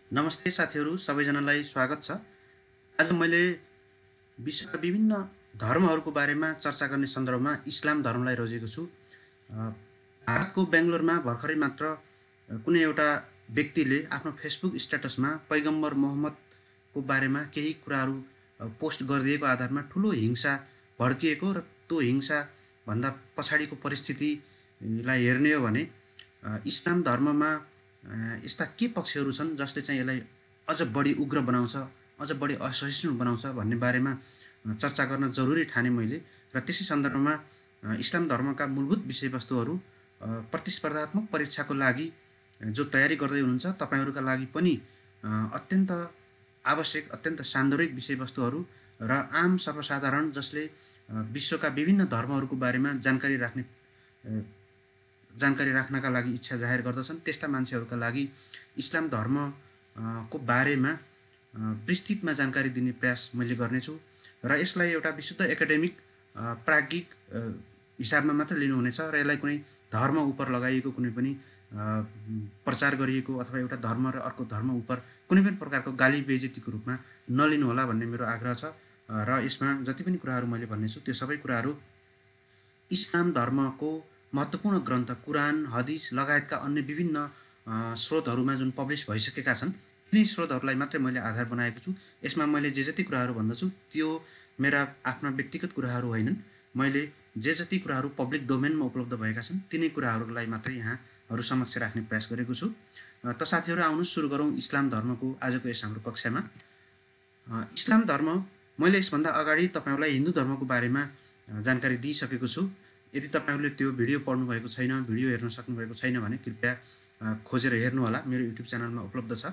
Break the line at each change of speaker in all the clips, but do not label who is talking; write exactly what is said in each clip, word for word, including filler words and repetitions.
नमस्ते साथीहरू सबैजनालाई स्वागत छ। आज मैले विश्वका विभिन्न धर्महरूको बारेमा चर्चा गर्ने सन्दर्भमा इस्लाम धर्मलाई रोजेको छु। भारतको बेङ्गलोरमा भर्खरै मात्र कुनै एउटा व्यक्तिले आफ्नो फेसबुक स्ट्याटसमा पैगम्बर मोहम्मदको बारेमा केही कुराहरू पोस्ट गरिदिएको आधारमा ठुलो हिंसा भड्किएको र त्यो हिंसा भन्दा पछाडिको परिस्थितिलाई हेर्ने हो भने इस्लाम धर्ममा यस्ता के पक्षहरू छन् जसले चाहिँ यसलाई अझ बढी उग्र बनाउँछ, अझ बढी असहिष्णु बनाउँछ भन्ने बारेमा चर्चा गर्न जरुरी ठाने मैले। र त्यसै सन्दर्भमा इस्लाम धर्मका मूलभूत विषयवस्तुहरू प्रतिस्पर्धात्मक परीक्षाको लागि जो तयारी गर्दै हुनुहुन्छ तपाईहरुका लागि पनि अत्यन्त आवश्यक, अत्यन्त सान्दर्भिक विषयवस्तुहरू र आम सर्वसाधारण जसले विश्वका विभिन्न धर्महरूको बारेमा जानकारी राख्ने जानकारी राख्नका लागि इच्छा जाहेर गर्दछन् त्यस्ता मान्छेहरूका लागि इस्लाम धर्मको बारेमा विस्तृतमा जानकारी दिने प्रयास मैले गर्नेछु र यसलाई एउटा विशुद्ध एकाडेमिक प्राज्ञिक हिसाबमा मात्र लिनुहुनेछ र यसलाई कुनै धर्म उपर लगाइएको कुनै पनि प्रचार गरिएको अथवा एउटा धर्म र अर्को धर्म उपर कुनै पनि प्रकारको गाली बेइज्जतीको रूपमा नलिनु होला भन्ने मेरो आग्रह छ। र यसमा जति पनि कुराहरू मैले भन्नेछु त्यो सबै कुराहरू इस्लाम धर्मको महत्त्वपूर्ण ग्रन्थ कुरान, हदिस लगायतका अन्य विभिन्न स्रोतहरूमा जुन पब्लिस भइसकेका छन् तिनी स्रोतहरूलाई मात्रै मैले आधार बनाएको छु। यसमा मैले जे जति कुराहरू भन्दछु त्यो मेरा आफ्ना व्यक्तिगत कुराहरू होइनन्। मैले जे जति कुराहरू पब्लिक डोमेनमा उपलब्ध भएका छन् तिनै कुराहरूलाई मात्रै यहाँहरू समक्ष राख्ने प्रयास गरेको छु। त साथीहरू आउनुहोस् सुरु गरौँ इस्लाम धर्मको आजको यस हाम्रो कक्षामा। इस्लाम धर्म मैले यसभन्दा अगाडि तपाईहरुलाई हिन्दू धर्मको बारेमा जानकारी दिइसकेको छु। यदि तपाईहरुले त्यो भिडियो पढ्नु भएको छैन, भिडियो हेर्न सक्नु भएको छैन भने कृपया खोजेर हेर्नु होला, मेरो युट्युब च्यानलमा उपलब्ध छ।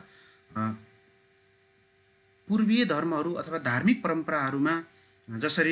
पूर्वीय धर्महरू अथवा धार्मिक परम्पराहरूमा जसरी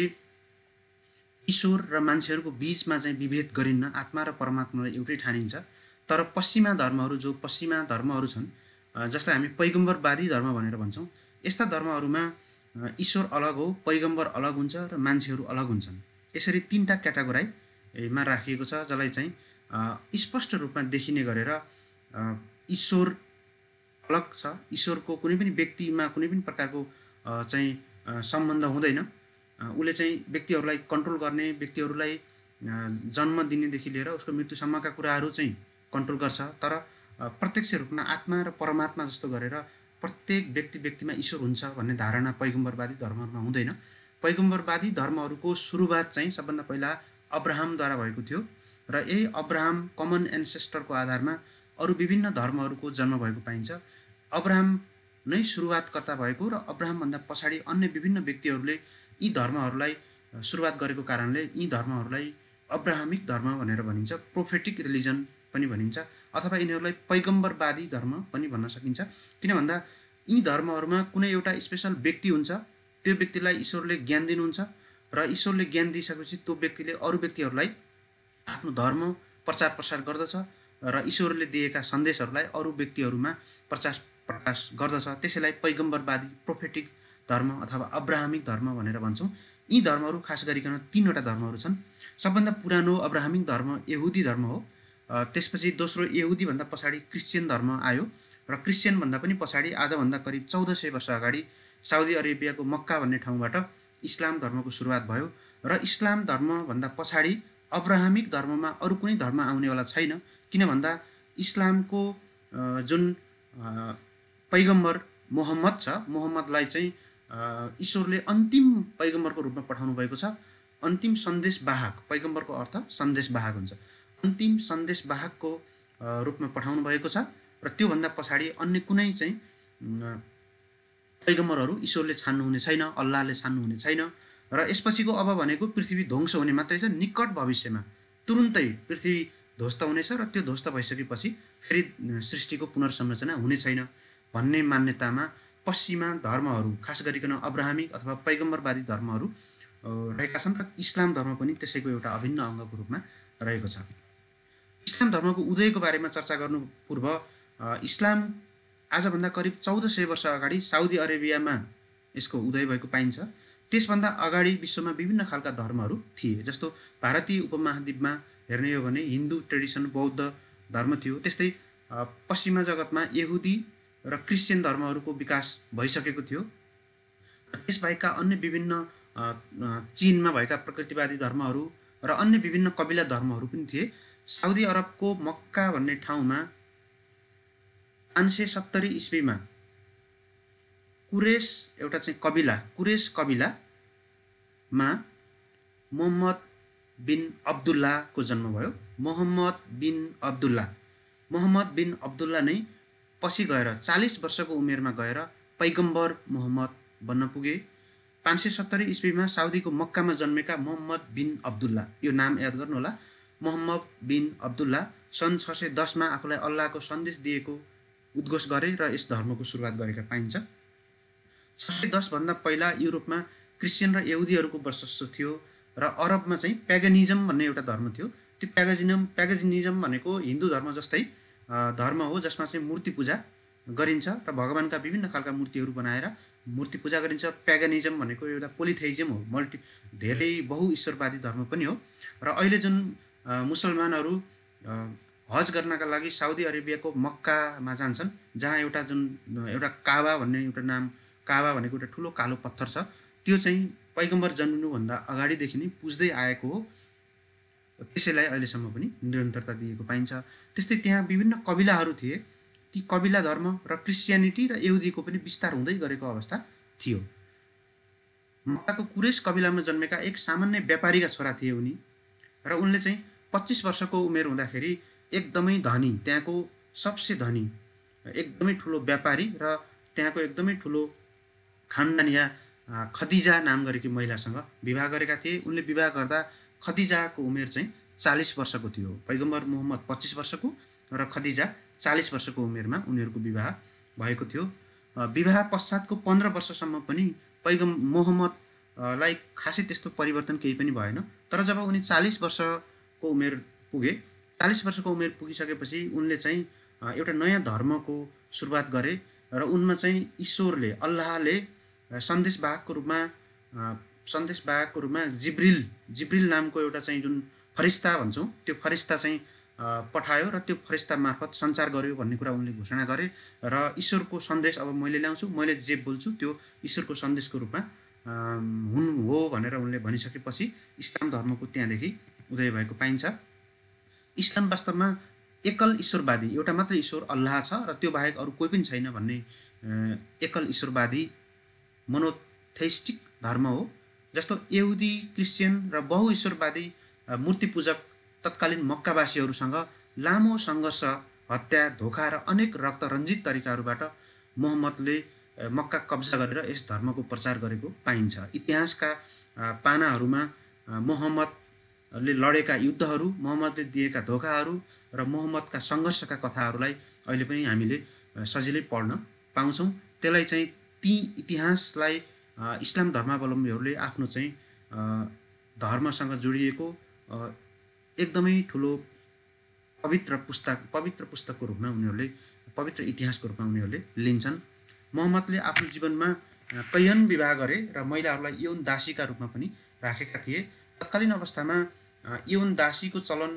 ईश्वर र मान्छेहरूको बीचमा चाहिँ विभेद गरिन्न, आत्मा र परमात्मालाई एउटै ठानिन्छ, तर पश्चिमा धर्महरू जो पश्चिमा धर्महरू छन् जसलाई हामी पैगम्बरवादी धर्म भनेर भन्छौँ, यस्ता धर्महरूमा ईश्वर अलग हो, पैगम्बर अलग हुन्छ र मान्छेहरू अलग हुन्छन्। यसरी तीनटा क्याटेगोरी मा राखिएको छ जसलाई चाहिँ स्पष्ट रूपमा देखिने गरेर ईश्वर अलग छ, ईश्वरको कुनै पनि व्यक्तिमा कुनै पनि प्रकारको चाहिँ सम्बन्ध हुँदैन। उले चाहिँ व्यक्तिहरूलाई कन्ट्रोल गर्ने, व्यक्तिहरूलाई जन्म दिनेदेखि लिएर उसको मृत्युसम्मका कुराहरू चाहिँ कन्ट्रोल गर्छ, तर प्रत्यक्ष रूपमा आत्मा र परमात्मा जस्तो गरेर प्रत्येक व्यक्ति व्यक्तिमा ईश्वर हुन्छ भन्ने धारणा पैगम्बरवादी धर्महरूमा हुँदैन। पैगम्बरवादी धर्महरूको सुरुवात चाहिँ सबभन्दा पहिला अब्राहमद्वारा भएको थियो र यही अब्राहम कमन एन्सेस्टरको आधारमा अरू विभिन्न धर्महरूको जन्म भएको पाइन्छ। अब्राहम नै सुरुवातकर्ता भएको र अब्राहमभन्दा पछाडि अन्य विभिन्न व्यक्तिहरूले यी धर्महरूलाई सुरुवात गरेको कारणले यी धर्महरूलाई अब्राहमिक धर्म भनेर भनिन्छ, प्रोफेटिक रिलिजन पनि भनिन्छ अथवा यिनीहरूलाई पैगम्बरवादी धर्म पनि भन्न सकिन्छ। किन भन्दा यी धर्महरूमा कुनै एउटा स्पेशल व्यक्ति हुन्छ, त्यो व्यक्तिलाई ईश्वरले ज्ञान दिनुहुन्छ र ईश्वरले ज्ञान दिइसकेपछि त्यो व्यक्तिले अरू व्यक्तिहरूलाई आफ्नो धर्म प्रचार प्रसार गर्दछ र ईश्वरले दिएका सन्देशहरूलाई अरू व्यक्तिहरूमा प्रचार प्रकाश गर्दछ। त्यसैलाई पैगम्बरवादी प्रोफेटिक धर्म अथवा अब्राहमिक धर्म भनेर भन्छौँ। यी धर्महरू खास गरिकन तीनवटा धर्महरू छन्। सबभन्दा पुरानो अब्राहमिक धर्म यहुदी धर्म हो, त्यसपछि दोस्रो यहुदीभन्दा पछाडि क्रिस्चियन धर्म आयो र क्रिस्चियनभन्दा पनि पछाडि आजभन्दा करिब चौध सय वर्ष अगाडि साउदी अरेबियाको मक्का भन्ने ठाउँबाट इस्लाम धर्मको सुरुवात भयो र इस्लाम धर्मभन्दा पछाडि अब्राहमिक धर्ममा अरू कुनै धर्म आउनेवाला छैन। किन भन्दा इस्लामको जुन पैगम्बर मोहम्मद छ, मोहम्मदलाई चाहिँ ईश्वरले अन्तिम पैगम्बरको रूपमा पठाउनु भएको छ। अन्तिम सन्देशवाहक, पैगम्बरको अर्थ सन्देशवाहक हुन्छ, अन्तिम सन्देशवाहकको रूपमा पठाउनु भएको छ र त्योभन्दा पछाडि अन्य कुनै चाहिँ पैगम्बरहरू ईश्वरले छान्नुहुने छैन, अल्लाहले छान्नुहुने छैन। र यसपछिको अब भनेको पृथ्वी ध्वंस हुने मात्रै छ, निकट भविष्यमा तुरुन्तै पृथ्वी ध्वस्त हुनेछ र त्यो ध्वस्त भइसकेपछि फेरि सृष्टिको पुनर्संरचना हुने छैन भन्ने मान्यतामा पश्चिमा धर्महरू खास गरिकन अब्राहमिक अथवा पैगम्बरवादी धर्महरू रहेका छन् र इस्लाम धर्म पनि त्यसैको एउटा अभिन्न अङ्गको रूपमा रहेको छ। इस्लाम धर्मको उदयको बारेमा चर्चा गर्नु पूर्व इस्लाम आजभन्दा करिब चौध सय वर्ष अगाडि साउदी अरेबियामा यसको उदय भएको पाइन्छ। त्यसभन्दा अगाडि विश्वमा विभिन्न खालका धर्महरू थिए, जस्तो भारतीय उपमहाद्वीपमा हेर्ने हो भने हिन्दू ट्रेडिसन बौद्ध धर्म थियो, त्यस्तै पश्चिमा जगतमा यहुदी र क्रिस्चियन धर्महरूको विकास भइसकेको थियो। त्यसबाहेकका अन्य विभिन्न चीनमा भएका प्रकृतिवादी धर्महरू र अन्य विभिन्न कबिला धर्महरू पनि थिए। साउदी अरबको मक्का भन्ने ठाउँमा पाँच सय सत्तरी इस्वीमा कुरेश एउटा चाहिँ कबिला कुरेश कबिलामा मोहम्मद बिन अब्दुल्लाहको जन्म भयो। मोहम्मद बिन अब्दुल्ला मोहम्मद बिन अब्दुल्ला नै पछि गएर चालीस वर्षको उमेरमा गएर पैगम्बर मोहम्मद बन्न पुगे। पाँच सय सत्तरी इस्वीमा साउदीको मक्कामा जन्मेका मोहम्मद बिन अब्दुल्ला, यो नाम याद गर्नुहोला, मोहम्मद बिन अब्दुल्ला सन् छ सय दसमा आफूलाई अल्लाहको सन्देश दिएको उद्घोष गरे र यस धर्मको सुरुवात गरेका पाइन्छ। छ सय दसभन्दा पहिला युरोपमा क्रिस्चियन र यहुदीहरूको वर्चस्व थियो र अरबमा चाहिँ प्यागनिजम भन्ने एउटा धर्म थियो। त्यो प्यागजिनम प्यागजिनिजम भनेको हिन्दू धर्म जस्तै धर्म हो जसमा चाहिँ मूर्ति पूजा गरिन्छ र भगवानका विभिन्न खालका मूर्तिहरू बनाएर मूर्ति पूजा गरिन्छ। प्यागनिजम भनेको एउटा पोलिथेइजम हो, मल्टी धेरै बहुईश्वरवादी धर्म पनि हो। र अहिले जुन मुसलमानहरू हज गर्नका लागि साउदी अरेबियाको मक्कामा जान्छन्, जहाँ एउटा जुन एउटा काबा भन्ने एउटा नाम काबा भनेको एउटा ठुलो कालो पत्थर छ, त्यो चाहिँ पैगम्बर जन्मिनुभन्दा अगाडिदेखि नै पुज्दै आएको हो। त्यसैलाई अहिलेसम्म पनि निरन्तरता दिएको पाइन्छ। त्यस्तै त्यहाँ विभिन्न कबिलाहरू थिए। ती कबिला धर्म र क्रिस्चियनिटी र यहुदीको पनि विस्तार हुँदै गरेको अवस्था थियो। मक्काको कुरेश कबिलामा जन्मेका एक सामान्य व्यापारीका छोरा थिए उनी र उनले चाहिँ पच्चिस वर्षको उमेर हुँदाखेरि एकदमै धनी, त्यहाँको सबसे धनी एकदमै ठुलो व्यापारी र त्यहाँको एकदमै ठुलो खानदानिया खदिजा नाम गरेकी महिलासँग विवाह गरेका थिए। उनले विवाह गर्दा खदिजाको उमेर चाहिँ चालीस वर्षको थियो। पैगम्बर मोहम्मद पच्चिस वर्षको र खदिजा चालीस वर्षको उमेरमा उनीहरूको विवाह भएको थियो। विवाह पश्चातको पन्ध्र वर्षसम्म पनि पैगम मोहम्मदलाई खासै त्यस्तो परिवर्तन केही पनि भएन। तर जब उनी चालीस वर्षको उमेर पुगे, चालीस वर्षको उमेर पुगिसकेपछि उनले चाहिँ एउटा नयाँ धर्मको सुरुवात गरे र उनमा चाहिँ ईश्वरले अल्लाहले सन्देशवाहकको रूपमा सन्देशवाहकको रूपमा जिब्रिल जिब्रिल नामको एउटा चाहिँ जुन फरिस्ता भन्छौँ, त्यो फरिस्ता चाहिँ पठायो र त्यो फरिस्ता मार्फत सञ्चार गर्यो भन्ने कुरा उनले घोषणा गरे र ईश्वरको सन्देश अब मैले ल्याउँछु, मैले जे बोल्छु त्यो ईश्वरको सन्देशको रूपमा हुनु हो भनेर उनले भनिसकेपछि इस्लाम धर्मको त्यहाँदेखि उदय भएको पाइन्छ। इस्लाम वास्तवमा एकल ईश्वरवादी, एउटा मात्र ईश्वर अल्लाह छ र त्यो बाहेक अरू कोही पनि छैन भन्ने एकल ईश्वरवादी मोनोथेइस्टिक धर्म हो। जस्तो यहुदी, क्रिस्चियन र बहुईश्वरवादी मूर्ति पूजक तत्कालीन मक्कावासीहरूसँग लामो सङ्घर्ष, हत्या, धोका र अनेक रक्तरञ्जित तरिकाहरूबाट मोहम्मदले मक्का कब्जा गरेर यस धर्मको प्रचार गरेको पाइन्छ। इतिहासका पानाहरूमा मोहम्मदले लडेका युद्धहरू, मोहम्मदले दिएका धोकाहरू र मोहम्मदका सङ्घर्षका कथाहरूलाई अहिले पनि हामीले सजिलै पढ्न पाउँछौँ। त्यसलाई चाहिँ ती इतिहासलाई इस्लाम धर्मावलम्बीहरूले आफ्नो चाहिँ धर्मसँग जोडिएको एकदमै ठुलो पवित्र पुस्तक पवित्र पुस्तकको रूपमा उनीहरूले पवित्र इतिहासको रूपमा उनीहरूले लिन्छन्। मोहम्मदले आफ्नो जीवनमा कैयन विवाह गरे र महिलाहरूलाई यौन दासीका रूपमा पनि राखेका थिए। तत्कालीन अवस्थामा यौन दासीको चलन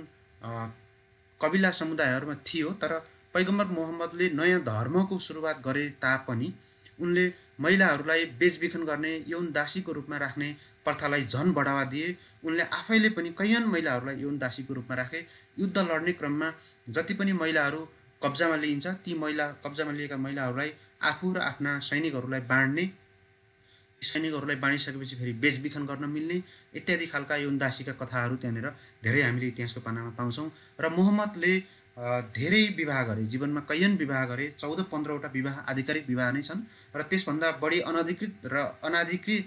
कबिला समुदायहरूमा थियो, तर पैगम्बर मोहम्मदले नयाँ धर्मको सुरुवात गरे तापनि उनले महिलाहरूलाई बेचबिखन गर्ने, यौन दासीको रूपमा राख्ने प्रथालाई झन बढावा दिए। उनले आफैले पनि कैयन महिलाहरूलाई यौन दासीको रूपमा राखे। युद्ध लड्ने क्रममा जति पनि महिलाहरू कब्जामा लिइन्छ, ती महिला कब्जामा लिएका महिलाहरूलाई आफू र आफ्ना सैनिकहरूलाई बाँड्ने, सैनिकहरूलाई बाँडिसकेपछि फेरि बेचबिखन गर्न मिल्ने इत्यादि खालका यौन दासीका कथाहरू त्यहाँनिर धेरै हामीले इतिहासको पानामा पाउँछौँ। र मोहम्मदले धेरै विवाह गरे, जीवनमा कैयन विवाह गरे, चौध पन्ध्रवटा विवाह आधिकारिक विवाह नै छन् र त्यसभन्दा बढी अनधिकृत र अनाधिकृत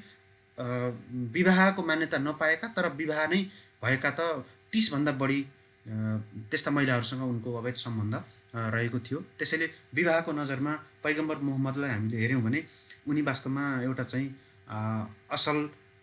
विवाहको मान्यता नपाएका तर विवाह नै भएका त तीसभन्दा बढी त्यस्ता महिलाहरूसँग उनको अवैध सम्बन्ध रहेको थियो। त्यसैले विवाहको नजरमा पैगम्बर मोहम्मदलाई हामीले हेऱ्यौँ भने उनी वास्तवमा एउटा चाहिँ असल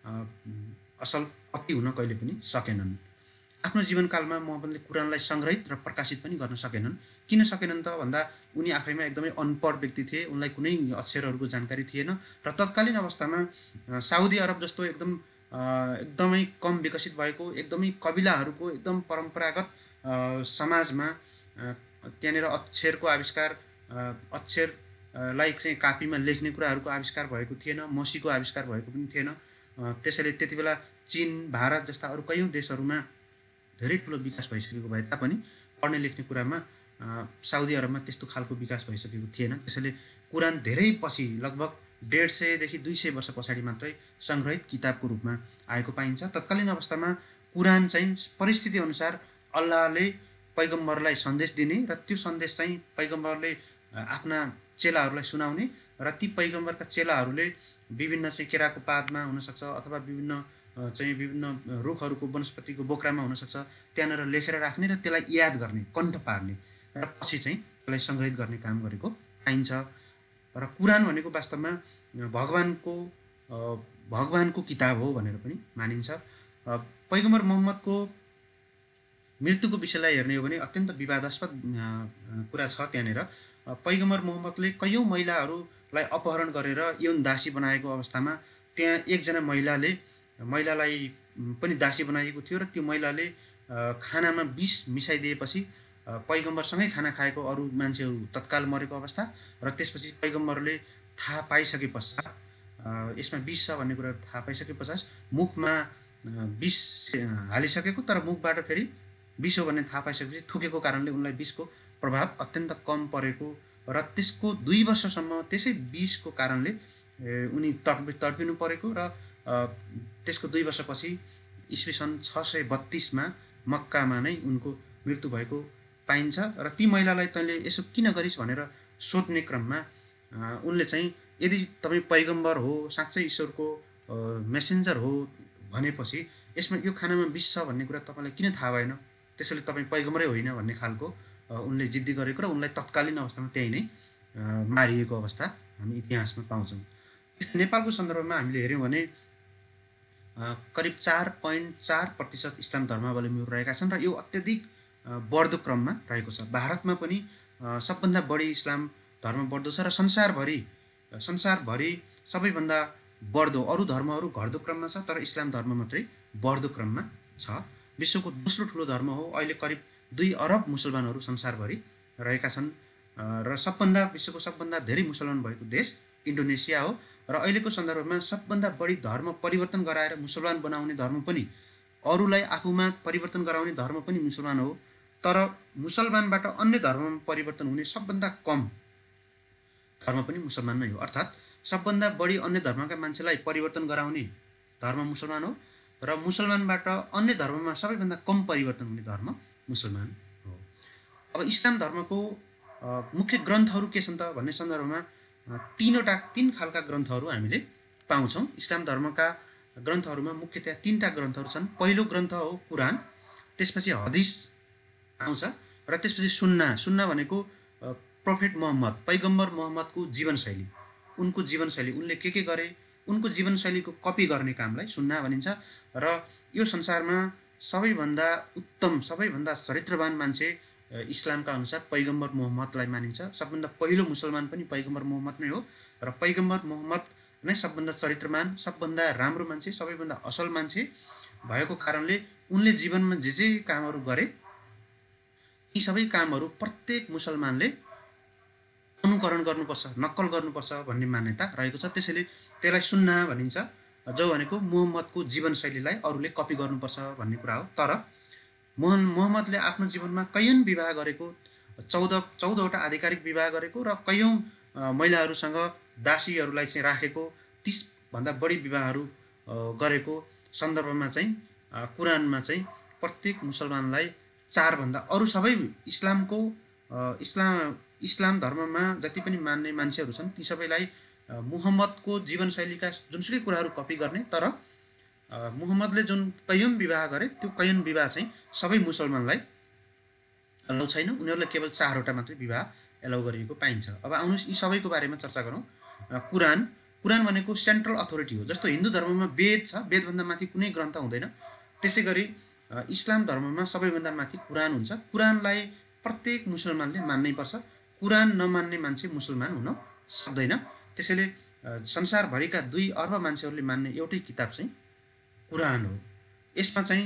असल पति हुन कहिले पनि सकेनन्। आफ्नो जीवनकालमा मोहम्मदले कुरानलाई सङ्ग्रहित र प्रकाशित पनि गर्न सकेनन्। किन सकेनन् त भन्दा उनी आफैमा एकदमै अनपढ व्यक्ति थिए, उनलाई कुनै अक्षरहरूको जानकारी थिएन र तत्कालीन अवस्थामा साउदी अरब जस्तो एकदम एकदमै कम विकसित भएको, एकदमै कबिलाहरूको एकदम परम्परागत समाजमा त्यहाँनिर अक्षरको आविष्कार, अक्षर लाई चाहिँ कापीमा लेख्ने कुराहरूको आविष्कार भएको थिएन, मसीको आविष्कार भएको पनि थिएन। त्यसैले त्यति बेला चीन, भारत जस्ता अरू कयौँ देशहरूमा धेरै ठुलो विकास भइसकेको भए तापनि पढ्ने लेख्ने कुरामा साउदी अरबमा त्यस्तो खालको विकास भइसकेको थिएन। त्यसैले कुरान धेरै पछि लगभग डेढ सयदेखि दुई सय वर्ष पछाडि मात्रै सङ्ग्रहित किताबको रूपमा आएको पाइन्छ। तत्कालीन अवस्थामा कुरान चाहिँ परिस्थिति अनुसार अल्लाहले पैगम्बरलाई सन्देश दिने र त्यो सन्देश चाहिँ पैगम्बरले आफ्ना चेलाहरूलाई सुनाउने र ती पैगम्बरका चेलाहरूले विभिन्न चाहिँ केराको पातमा हुनसक्छ अथवा विभिन्न चाहिँ विभिन्न रुखहरूको वनस्पतिको बोक्रामा हुनसक्छ, त्यहाँनिर लेखेर राख्ने र त्यसलाई याद गर्ने, कण्ठ पार्ने र पछि चाहिँ त्यसलाई सङ्ग्रहित गर्ने काम गरेको पाइन्छ। र कुरान भनेको वास्तवमा भगवानको भगवानको किताब हो भनेर पनि मानिन्छ। पैगम्बर मोहम्मदको मृत्युको विषयलाई हेर्ने हो भने अत्यन्त विवादास्पद कुरा छ। त्यहाँनिर पैगम्बर मोहम्मदले कयौँ महिलाहरूलाई अपहरण गरेर यौन दासी बनाएको अवस्थामा त्यहाँ एकजना महिलाले महिलालाई पनि दासी बनाइएको थियो र त्यो महिलाले खानामा विष मिसाइदिएपछि पैगम्बरसँगै खाना खाएको अरू मान्छेहरू तत्काल मरेको अवस्था र त्यसपछि पैगम्बरले थाहा पाइसके पश्चात यसमा विष छ भन्ने कुरा थाहा पाइसके पश्चात मुखमा विष हालिसकेको, तर मुखबाट फेरि विष हो भन्ने थाहा पाइसकेपछि थुकेको कारणले उनलाई विषको प्रभाव अत्यन्त कम परेको र त्यसको दुई वर्षसम्म त्यसै विषको कारणले उनी तडपि तडपिनु परेको र त्यसको दुई वर्षपछि इस्वी सन् छ सय बत्तिसमा मक्कामा नै उनको मृत्यु भएको पाइन्छ। र ती महिलालाई तैँले यसो किन गरिस् भनेर सोध्ने क्रममा उनले चाहिँ यदि तपाईँ पैगम्बर हो, साँच्चै ईश्वरको मेसेन्जर हो भनेपछि यसमा यो खानामा विष छ भन्ने कुरा तपाईँलाई किन थाहा भएन, त्यसैले तपाईँ पैगम्बरै होइन भन्ने खालको उनले जिद्दी गरेको र उनलाई तत्कालीन अवस्थामा त्यही नै मारिएको अवस्था हामी इतिहासमा पाउँछौँ। नेपालको सन्दर्भमा हामीले हेऱ्यौँ भने करिब चार पोइन्ट चार प्रतिशत इस्लाम धर्मावलम्बीहरू रहेका छन् र यो अत्यधिक बढ्दो क्रममा रहेको छ। भारतमा पनि सबभन्दा बढी इस्लाम धर्म बढ्दो छ र संसारभरि संसारभरि सबैभन्दा बढ्दो, अरू धर्महरू घट्दो क्रममा छ तर इस्लाम धर्म मात्रै बढ्दो क्रममा छ। विश्वको दोस्रो ठुलो धर्म हो। अहिले करिब दुई अरब मुसलमानहरू संसारभरि रहेका छन् र सबभन्दा विश्वको सबभन्दा धेरै मुसलमान भएको देश इन्डोनेसिया हो र अहिलेको सन्दर्भमा सबभन्दा बढी धर्म परिवर्तन गराएर मुसलमान बनाउने धर्म पनि, अरूलाई आफूमा परिवर्तन गराउने धर्म पनि मुसलमान हो। तर मुसलमानबाट अन्य धर्ममा परिवर्तन हुने सबभन्दा कम धर्म पनि मुसलमान नै हो। अर्थात् सबभन्दा बढी अन्य धर्मका मान्छेलाई परिवर्तन गराउने धर्म मुसलमान हो र मुसलमानबाट अन्य धर्ममा सबैभन्दा कम परिवर्तन हुने धर्म मुसलमान हो। अब इस्लाम धर्मको मुख्य ग्रन्थहरू के छन् त भन्ने सन्दर्भमा तीनवटा तीन खालका ग्रन्थहरू हामीले पाउँछौँ। इस्लाम धर्मका ग्रन्थहरूमा मुख्यतया तीनवटा ग्रन्थहरू छन्। पहिलो ग्रन्थ हो कुरान, त्यसपछि हदिस आउँछ र त्यसपछि सुन्ना। सुन्ना भनेको प्रोफेट मोहम्मद, पैगम्बर मोहम्मदको जीवनशैली, उनको जीवनशैली, उनले के के गरे, उनको जीवनशैलीको कपी गर्ने कामलाई सुन्ना भनिन्छ। र यो संसारमा सबैभन्दा उत्तम, सबैभन्दा चरित्रवान मान्छे इस्लामका अनुसार पैगम्बर मोहम्मदलाई मानिन्छ। सबभन्दा पहिलो मुसलमान पनि पैगम्बर मोहम्मद नै हो र पैगम्बर मोहम्मद नै सबभन्दा चरित्रवान, सबभन्दा राम्रो मान्छे, सबैभन्दा असल मान्छे भएको कारणले उनले जीवनमा जे जे कामहरू गरे यी सबै कामहरू प्रत्येक मुसलमानले अनुकरण गर्नुपर्छ, नक्कल गर्नुपर्छ भन्ने मान्यता रहेको छ। त्यसैले त्यसलाई सुन्ना भनिन्छ, जो भनेको मोहम्मदको जीवनशैलीलाई अरूले कपी गर्नुपर्छ भन्ने कुरा हो। तर मोहन मोहम्मदले आफ्नो जीवनमा कैयौँ विवाह गरेको, चौध चौधवटा आधिकारिक विवाह गरेको र कैयौँ महिलाहरूसँग दासीहरूलाई चाहिँ राखेको, तीसभन्दा बढी विवाहहरू गरेको सन्दर्भमा चाहिँ कुरानमा चाहिँ प्रत्येक मुसलमानलाई चारभन्दा, अरू सबै इस्लामको इस्लाम इस्लाम धर्ममा जति पनि मान्ने मान्छेहरू छन् ती सबैलाई मुहम्मदको जीवनशैलीका जुनसुकै कुराहरू कपी गर्ने, तर मुहम्मदले जुन कैयौँ विवाह गरे त्यो कैयौँ विवाह चाहिँ सबै मुसलमानलाई एलाउ छैन। उनीहरूलाई केवल चारवटा मात्रै विवाह एलाउ गरिएको पाइन्छ। अब आउनुहोस् यी सबैको बारेमा चर्चा गरौँ। कुरान कुरान भनेको सेन्ट्रल अथोरिटी हो। जस्तो हिन्दू धर्ममा वेद छ, वेदभन्दा माथि कुनै ग्रन्थ हुँदैन, त्यसै गरी इस्लाम धर्ममा सबैभन्दा माथि कुरान हुन्छ। कुरानलाई प्रत्येक मुसलमानले मान्नै पर्छ। कुरान नमान्ने मान्छे मुसलमान हुन सक्दैन। त्यसैले संसारभरिका दुई अर्ब मान्छेहरूले मान्ने एउटै किताब चाहिँ कुरान हो। यसमा चाहिँ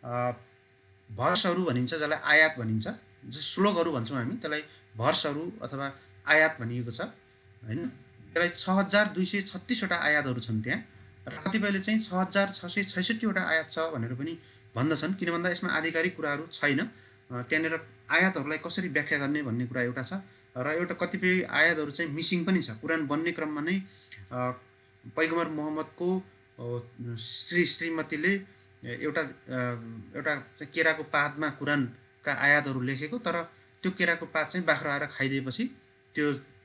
भर्सहरू भनिन्छ, जसलाई आयात भनिन्छ, जो श्लोकहरू भन्छौँ हामी, त्यसलाई भर्सहरू अथवा आयात भनिएको छ। होइन। त्यसलाई छ हजार दुई सय छत्तिसवटा आयातहरू छन् त्यहाँ, र कतिपयले चाहिँ छ हजार छ सय छैसठीवटा आयात छ भनेर पनि भन्दछन्। किन भन्दा यसमा आधिकारिक कुराहरू छैन, त्यहाँनिर आयातहरूलाई कसरी व्याख्या गर्ने भन्ने कुरा एउटा छ, र एउटा कतिपय आयातहरू चाहिँ मिसिङ पनि छ। कुरान बन्ने क्रममा नै पैगम्बर मोहम्मदको श्री श्रीमतीले एउटा एउटा केराको पातमा कुरानका आयातहरू लेखेको, तर त्यो केराको पात चाहिँ बाख्रा आएर खाइदिएपछि त्यो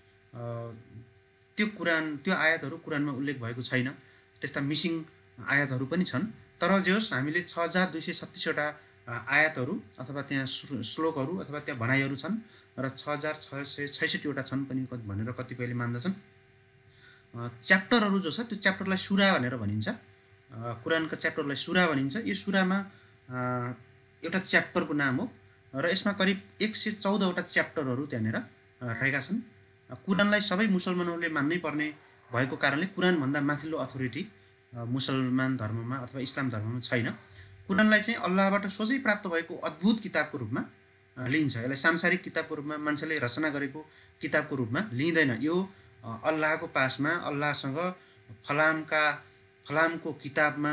त्यो कुरान त्यो आयातहरू कुरानमा उल्लेख भएको छैन। त्यस्ता मिसिङ आयातहरू पनि छन्। तर जे होस्, हामीले छ हजार दुई सय छत्तिसवटा आयातहरू अथवा त्यहाँ श्लोकहरू अथवा त्यहाँ भनाइहरू छन्, र छ हजार छ सय छैसठीवटा छन् पनि भनेर कतिपयले मान्दछन्। च्याप्टरहरू जो छ त्यो च्याप्टरलाई सुरा भनेर भनिन्छ। कुरानका च्याप्टरलाई सुरा भनिन्छ। यो सुरामा एउटा च्याप्टरको नाम हो, र यसमा करिब एक सय चौधवटा च्याप्टरहरू त्यहाँनिर रहेका छन्। कुरानलाई सबै मुसलमानहरूले मान्नै पर्ने भएको कारणले कुरानभन्दा माथिल्लो अथोरिटी मुसलमान धर्ममा अथवा इस्लाम धर्ममा छैन। कुरानलाई चाहिँ अल्लाहबाट सोझै प्राप्त भएको अद्भुत किताबको रूपमा लिइन्छ। यसलाई सांसारिक किताबको रूपमा, मान्छेले रचना गरेको किताबको रूपमा लिइँदैन। यो अल्लाहको पासमा अल्लाहसँग फलामका फलामको किताबमा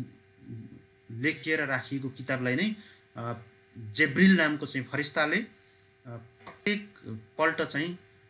लेखिएर राखिएको किताबलाई नै जेब्रिल नामको चाहिँ फरिस्ताले प्रत्येक पल्ट चाहिँ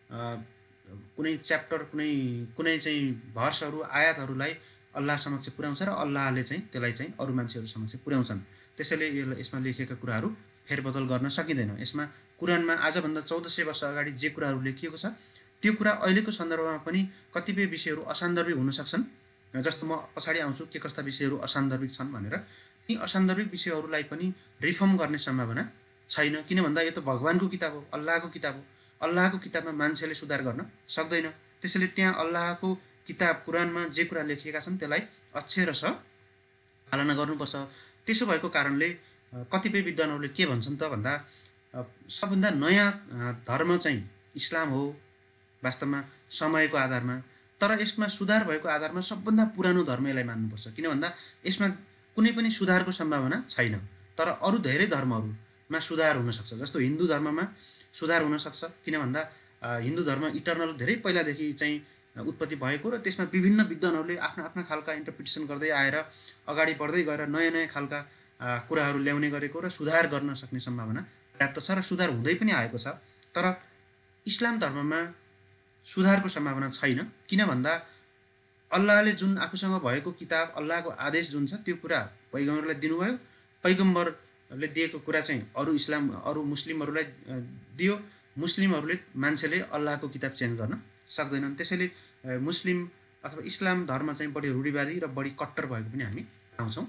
कुनै च्याप्टर कुनै कुनै चाहिँ भर्सहरू आयातहरूलाई अल्लाह समक्ष पुर्याउँछ, र अल्लाहले चाहिँ त्यसलाई चाहिँ अरू मान्छेहरू समक्ष पुर्याउँछन्। त्यसैले यसमा लेखिएका कुराहरू फेरबदल गर्न सकिँदैन। यसमा कुरानमा आजभन्दा चौध सय वर्ष अगाडि जे कुराहरू लेखिएको छ त्यो कुरा अहिलेको सन्दर्भमा पनि कतिपय विषयहरू असान्दर्भिक हुन सक्छन्। जस्तो म पछाडि आउँछु के कस्ता विषयहरू असान्दर्भिक छन् भनेर। ती असान्दर्भिक विषयहरूलाई पनि रिफर्म गर्ने सम्भावना छैन। किन भन्दा यो त भगवानको किताब हो, अल्लाहको किताब हो। अल्लाहको किताबमा मान्छेले सुधार गर्न सक्दैन। त्यसैले त्यहाँ अल्लाहको किताब कुरानमा जे कुरा लेखिएका छन् त्यसलाई अक्षरशः पालना गर्नुपर्छ। त्यसो भएको कारणले कतिपय विद्वानहरूले के भन्छन् त भन्दा सबभन्दा नयाँ धर्म चाहिँ इस्लाम हो वास्तवमा समयको आधारमा, तर यसमा सुधार भएको आधारमा सबभन्दा पुरानो धर्म यसलाई मान्नुपर्छ। किन भन्दा यसमा कुनै पनि सुधारको सम्भावना छैन। तर अरू धेरै धर्महरूमा सुधार हुनसक्छ। जस्तो हिन्दू धर्ममा सुधार हुनसक्छ, किन भन्दा हिन्दू धर्म इटर्नल धेरै पहिलादेखि चाहिँ उत्पत्ति भएको, र त्यसमा विभिन्न विद्वानहरूले आफ्ना आफ्ना खालका इन्टरप्रिटेसन गर्दै आएर अगाडि बढ्दै गएर नयाँ नयाँ खालका कुराहरू ल्याउने गरेको, र सुधार गर्न सक्ने सम्भावना पर्याप्त छ, र सुधार हुँदै पनि आएको छ। तर इस्लाम धर्ममा सुधारको सम्भावना छैन। किन भन्दा अल्लाहले जुन आफूसँग भएको किताब, अल्लाहको आदेश जुन छ त्यो कुरा पैगम्बरलाई दिनुभयो। पैगम्बरले दिएको कुरा चाहिँ अरू इस्लाम अरू मुस्लिमहरूलाई दियो। मुस्लिमहरूले मान्छेले अल्लाहको किताब चेन्ज गर्न सक्दैनन्। त्यसैले मुस्लिम अथवा इस्लाम धर्म चाहिँ बढी रूढिवादी र बढी कट्टर भएको पनि हामी पाउँछौँ।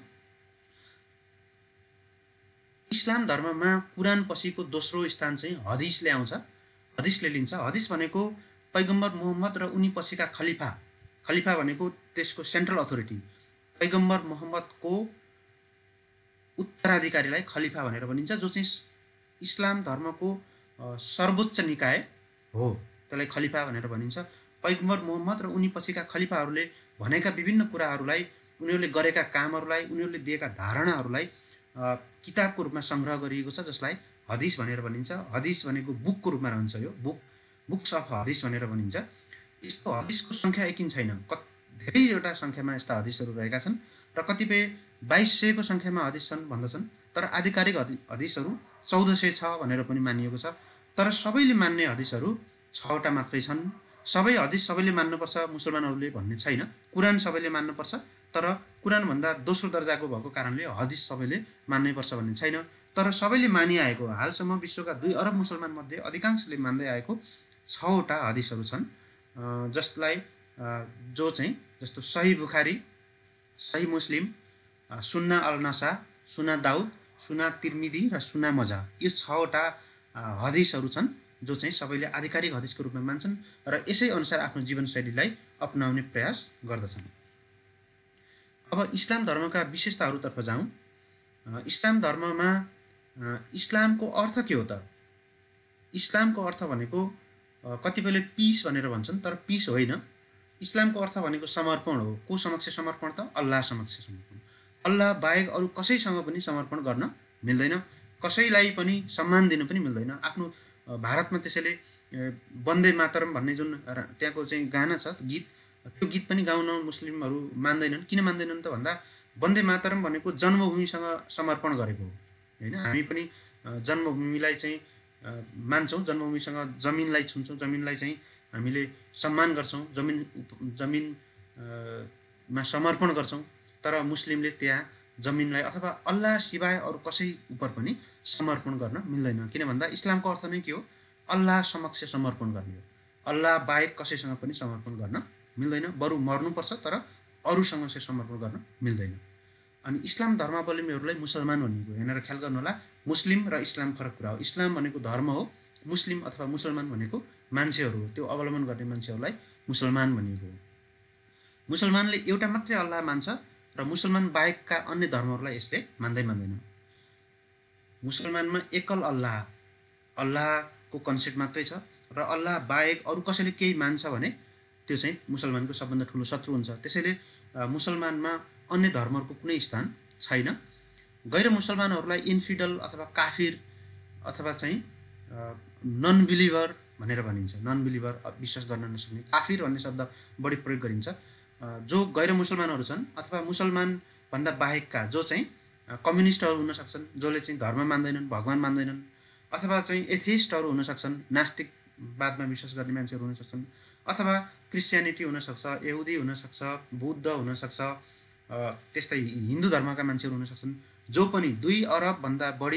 इस्लाम धर्ममा कुरान पछिको दोस्रो स्थान चाहिँ हदिसले आउँछ, हदिसले लिन्छ। हदिस भनेको पैगम्बर मोहम्मद र उनी पछिका खलिफा, खलिफा भनेको त्यसको सेन्ट्रल अथोरिटी, पैगम्बर मोहम्मदको उत्तराधिकारीलाई खलिफा भनेर भनिन्छ, जो चाहिँ इस्लाम धर्मको सर्वोच्च निकाय हो, त्यसलाई खलिफा भनेर भनिन्छ। पैगम्बर मोहम्मद र उनी पछिका खलिफाहरूले भनेका विभिन्न कुराहरूलाई, उनीहरूले गरेका कामहरूलाई, उनीहरूले दिएका धारणाहरूलाई किताबको रूपमा सङ्ग्रह गरिएको छ, जसलाई हदिस भनेर भनिन्छ। हदिस भनेको बुकको रूपमा रहन्छ। यो बुक बुक्स अफ हदिस भनेर भनिन्छ। यस्तो हदिसको सङ्ख्या एकिन छैन, क धेरैवटा सङ्ख्यामा यस्ता हदिसहरू रहेका छन्, र कतिपय बाइस सयको सङ्ख्यामा हदिस छन् भन्दछन्। तर आधिकारिक हदि हदिसहरू चौध सय छ भनेर पनि मानिएको छ। तर सबैले मान्ने हदिसहरू छवटा मात्रै छन्। सबै हदिस सबैले मान्नुपर्छ मुसलमानहरूले भन्ने छैन। कुरान सबैले मान्नुपर्छ, तर कुरानभन्दा दोस्रो दर्जाको भएको कारणले हदिस सबैले मान्नैपर्छ भन्ने छैन। तर सबैले मानिआएको, हालसम्म विश्वका दुई अरब मुसलमानमध्ये अधिकांशले मान्दै आएको छवटा हदिसहरू छन्, जसलाई जो चाहिँ जस्तो सही बुखारी, सही मुस्लिम, सुन्ना अल नसा, सुना दाउद, सुना तिर्मिदी र सुना मजा, यो छवटा हदिसहरू छन् जो चाहिँ सबैले आधिकारिक हदिसको रूपमा मान्छन् र यसै अनुसार आफ्नो जीवनशैलीलाई अपनाउने प्रयास गर्दछन्। अब इस्लाम धर्मका विशेषताहरूतर्फ जाउँ। इस्लाम धर्ममा इस्लामको अर्थ के हो त? इस्लामको अर्थ भनेको कतिपयले पिस भनेर भन्छन्, तर पिस होइन। इस्लामको अर्थ भनेको समर्पण हो। को समक्ष समर्पण त? अल्लाह समक्ष समर्पण। अल्लाह बाहेक अरू कसैसँग पनि समर्पण गर्न मिल्दैन, कसैलाई पनि सम्मान दिनु पनि मिल्दैन। आफ्नो भारतमा त्यसैले वन्दे मातरम भन्ने जुन त्यहाँको चाहिँ गाना छ गीत, त्यो गीत पनि गाउन मुस्लिमहरू मान्दैनन्। किन मान्दैनन् त भन्दा वन्दे मातरम भनेको जन्मभूमिसँग समर्पण गरेको हो होइन। हामी पनि जन्मभूमिलाई चाहिँ मान्छौँ, जन्मभूमिसँग जमिनलाई छुन्छौँ, जमिनलाई चाहिँ हामीले सम्मान गर्छौँ, जमिन जमिनमा समर्पण गर्छौँ। तर मुस्लिमले त्यहाँ जमिनलाई अथवा अल्लाह सिवाय अरू कसै उपर पनि समर्पण गर्न मिल्दैन। किन भन्दा इस्लामको अर्थ नै के हो? अल्लाह समक्ष समर्पण गर्ने हो। अल्लाह बाहेक कसैसँग पनि समर्पण गर्न मिल्दैन, बरु मर्नुपर्छ तर अरूसँग चाहिँ समर्पण गर्न मिल्दैन। अनि इस्लाम धर्मावलम्बीहरूलाई मुसलमान भनिएको हो। यहाँनिर ख्याल गर्नु होला, मुस्लिम र इस्लाम फरक कुरा हो। इस्लाम भनेको धर्म हो, मुस्लिम अथवा मुसलमान भनेको मान्छेहरू हो, त्यो अवलम्बन गर्ने मान्छेहरूलाई मुसलमान भनिएको हो। मुसलमानले एउटा मात्रै अल्लाह मान्छ र मुसलमान बाहेकका अन्य धर्महरूलाई यसले मान्दै मान्दैन। मुसलमानमा एकल अल्लाह अल्लाहको कन्सेप्ट मात्रै छ र अल्लाह बाहेक अरू कसैले केही मान्छ भने त्यो चाहिँ मुसलमानको सबभन्दा ठुलो शत्रु हुन्छ। त्यसैले मुसलमानमा अन्य धर्महरूको कुनै स्थान छैन। गैर मुसलमानहरूलाई इन्फिडल अथवा काफिर अथवा चाहिँ नन बिलिभर भनेर भनिन्छ। नन बिलिभर विश्वास गर्न नसक्ने, काफिर भन्ने शब्द बढी प्रयोग गरिन्छ। जो गैर मुसलमानहरू छन् अथवा मुसलमानभन्दा बाहेकका जो चाहिँ कम्युनिस्टहरू हुन सक्छन्, जसले चाहिँ धर्म मान्दैनन्, भगवान मान्दैनन्, अथवा चाहिँ एथिस्टहरू हुन सक्छन्, नास्तिकवादमा विश्वास गर्ने मान्छेहरू हुन सक्छन्, अथवा क्रिस्चियनिटी हुनसक्छ, यहुदी हुनसक्छ, बुद्ध हुनसक्छ, त्यस्तै हिन्दू धर्मका मान्छेहरू हुन सक्छन्। जो पनि दुई अरबभन्दा बढी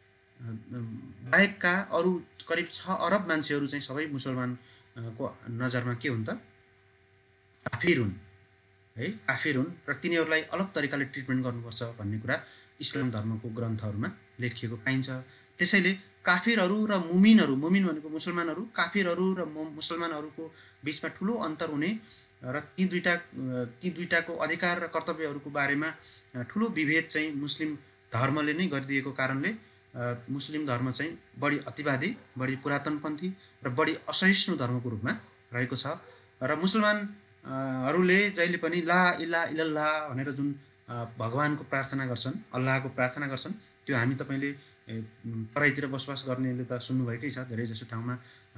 बाहेकका अरू करिब छ अरब मान्छेहरू चाहिँ सबै मुसलमानको नजरमा के हुन् त? काफिर हुन् है, काफिर हुन् र तिनीहरूलाई अलग तरिकाले ट्रिटमेन्ट गर्नुपर्छ भन्ने कुरा इस्लाम धर्मको ग्रन्थहरूमा लेखिएको पाइन्छ। त्यसैले काफिरहरू र मुमिनहरू, मुमिन भनेको मुसलमानहरू, काफिरहरू र मुसलमानहरूको बिचमा ठुलो अन्तर हुने र ती दुईटा ती दुईटाको अधिकार र कर्तव्यहरूको बारेमा ठुलो विभेद चाहिँ मुस्लिम धर्मले नै गरिदिएको कारणले मुस्लिम धर्म चाहिँ बढी अतिवादी, बढी पुरातनपन्थी र बढी असहिष्णु धर्मको रूपमा रहेको छ। र मुसलमानहरूले जहिले पनि ला इलाहा इल्लल्लाह भनेर जुन भगवानको प्रार्थना गर्छन्, अल्लाहको प्रार्थना गर्छन्, त्यो हामी तपाईँले तराईतिर बसोबास गर्नेले त सुन्नुभएकै छ। धेरै जसो ठाउँमा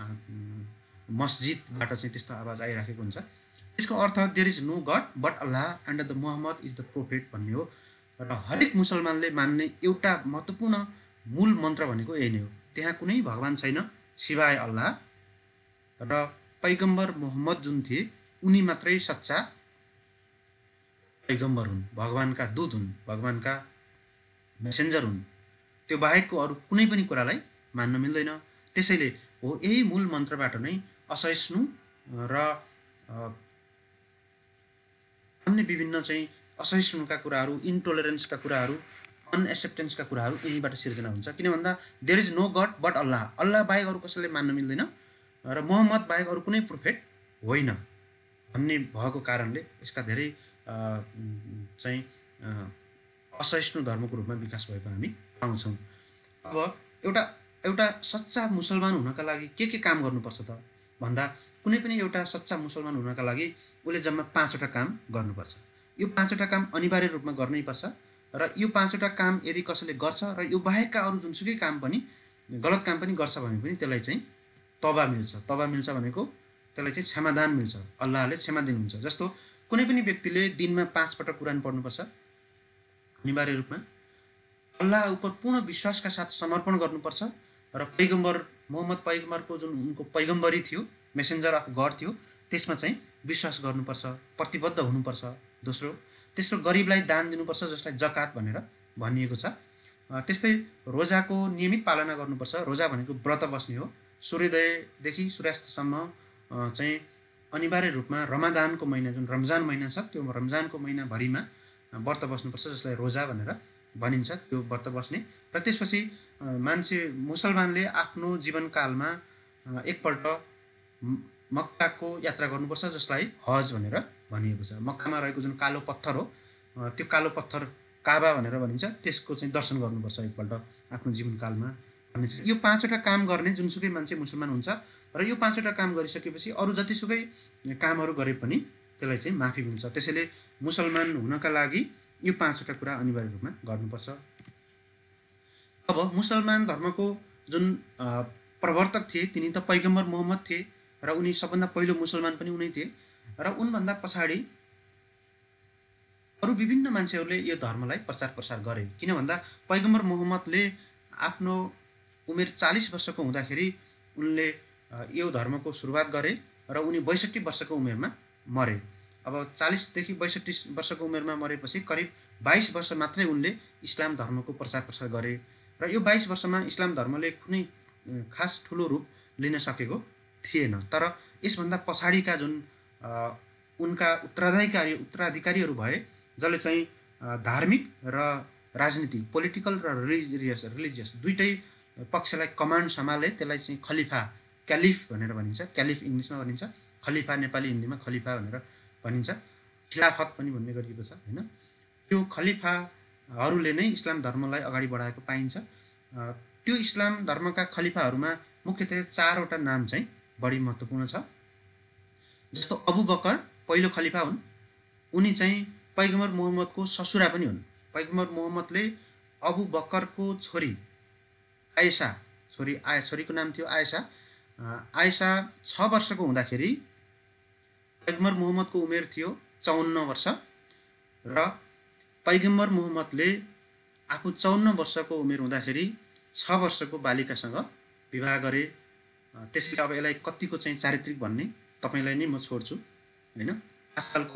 मस्जिदबाट चाहिँ त्यस्तो आवाज आइराखेको हुन्छ। यसको अर्थ there is no God but Allah and the Muhammad is the prophet भन्ने हो। र हरेक मुसलमानले मान्ने एउटा महत्त्वपूर्ण मूल मन्त्र भनेको यही नै हो। त्यहाँ कुनै भगवान छैन सिवाय अल्लाह र पैगम्बर मोहम्मद जुन थिए उनी मात्रै सच्चा पैगम्बर हुन्, भगवानका दूत हुन्, भगवानका मेसेन्जर हुन्। त्यो बाहेकको अरू कुनै पनि कुरालाई मान्न मिल्दैन। त्यसैले हो यही मूल मन्त्रबाट नै असहिष्णु र अन्य विभिन्न चाहिँ असहिष्णुका कुराहरू, इन्टोलरेन्सका कुराहरू, अनएक्सेप्टेन्सका कुराहरू यहीँबाट सिर्जना हुन्छ। किन भन्दा there is no God but Allah, Allah बाहेक अरू कसैले मान्न मिल्दैन र मोहम्मद बाहेक अरू कुनै प्रोफेट होइन भन्ने भएको कारणले यसका धेरै चाहिँ असहिष्णु धर्मको रूपमा विकास भएको हामी पाउँछौँ। अब एउटा एउटा सच्चा मुसलमान हुनका लागि के के काम गर्नुपर्छ त भन्दा कुनै पनि एउटा सच्चा मुसलमान हुनका लागि उसले जम्मा पाँचवटा काम गर्नुपर्छ। यो पाँचवटा काम अनिवार्य रूपमा गर्नैपर्छ र यो पाँचवटा काम यदि कसैले गर्छ र यो बाहेकका अरू जुनसुकै काम पनि गलत काम पनि गर्छ भने पनि त्यसलाई चाहिँ तौबा मिल्छ। तौबा मिल्छ भनेको त्यसलाई चाहिँ क्षमादान मिल्छ, अल्लाहले क्षमा दिनुहुन्छ। जस्तो कुनै पनि व्यक्तिले दिनमा पाँच पटक कुरान पढ्नुपर्छ अनिवार्य रूपमा, अल्लाह उपर पूर्ण विश्वासका साथ समर्पण गर्नुपर्छ र पैगम्बर मोहम्मद पैगम्बरको जुन उनको पैगम्बरी थियो, मेसेन्जर अफ गड थियो, त्यसमा चाहिँ विश्वास गर्नुपर्छ, प्रतिबद्ध हुनुपर्छ। दोस्रो, तेस्रो गरिबलाई दान दिनुपर्छ जसलाई जकात भनेर भनिएको छ। त्यस्तै रोजाको नियमित पालना गर्नुपर्छ। रोजा भनेको व्रत बस्ने हो। सूर्योदयदेखि सूर्यास्तसम्म चाहिँ अनिवार्य रूपमा रमजानको महिना जुन रमजान महिना छ त्यो रमजानको महिनाभरिमा व्रत बस्नुपर्छ जसलाई रोजा भनेर भनिन्छ, त्यो व्रत बस्ने। र त्यसपछि मान्छे मुसलमानले आफ्नो जीवनकालमा एकपल्ट मक्काको यात्रा गर्नुपर्छ जसलाई हज भनेर भनिएको छ। मक्कामा रहेको जुन कालो पत्थर हो त्यो कालो पत्थर काबा भनेर भनिन्छ, त्यसको चाहिँ दर्शन गर्नुपर्छ एकपल्ट आफ्नो जीवनकालमा भन्ने छ। यो पाँचवटा काम गर्ने जुनसुकै मान्छे मुसलमान हुन्छ र यो पाँचवटा काम गरिसकेपछि अरू जतिसुकै कामहरू गरे पनि त्यसलाई चाहिँ माफी मिल्छ। त्यसैले मुसलमान हुनका लागि यो पाँचवटा कुरा अनिवार्य रूपमा गर्नुपर्छ। अब मुसलमान धर्मको जुन प्रवर्तक थिए, तिनी त पैगम्बर मोहम्मद थिए र उनी सबभन्दा पहिलो मुसलमान पनि उनै थिए र उनभन्दा पछाडि अरू विभिन्न मान्छेहरूले यो धर्मलाई प्रचार प्रसार गरे। किन भन्दा पैगम्बर मोहम्मदले आफ्नो उमेर चालिस वर्षको हुँदाखेरि उनले यो धर्मको सुरुवात गरे र उनी बैसठी वर्षको उमेरमा मरे। अब चालिसदेखि बैसठी वर्षको उमेरमा मरेपछि करिब बाइस वर्ष मात्रै उनले इस्लाम धर्मको प्रचार प्रसार गरे र यो बाइस वर्षमा इस्लाम धर्मले कुनै खास ठुलो रूप लिन सकेको थिएन। तर यसभन्दा पछाडिका जुन उनका उत्तराधिकारी उत्तराधिकारीहरू भए, जसले चाहिँ धार्मिक र राजनीतिक, पोलिटिकल र रिलिजियस रिलिजियस दुईटै पक्षलाई कमान्ड सम्हाले, त्यसलाई चाहिँ खलिफा, क्यालिफ भनेर भनिन्छ। क्यालिफ इङ्ग्लिसमा भनिन्छ, खलिफा नेपाली हिन्दीमा खलिफा भनेर भनिन्छ, खिलाफत पनि भन्ने गरिएको छ हैन। त्यो खलिफाहरूले नै इस्लाम धर्मलाई अगाडि बढाएको पाइन्छ। त्यो इस्लाम धर्मका खलिफाहरूमा मुख्यतया चारवटा नाम चाहिँ बढी महत्त्वपूर्ण छ। जस्तो अबु बकर पहिलो खलिफा हुन्। उनी चाहिँ पैगम्बर मोहम्मदको ससुरा पनि हुन्। पैगम्बर मोहम्मदले अबु बकरको छोरी आयसा, छोरी आय छोरीको नाम थियो आयसा। आयसा छ वर्षको हुँदाखेरि पैगम्बर मोहम्मदको उमेर थियो चौन्न वर्ष र पैगम्बर मोहम्मदले आफू चौन्न वर्षको उमेर हुँदाखेरि छ वर्षको बालिकासँग विवाह गरे। त्यसैले अब यसलाई कतिको चाहिँ चारित्रिक भन्ने तपाईँलाई नै म छोड्छु हैन। आजकलको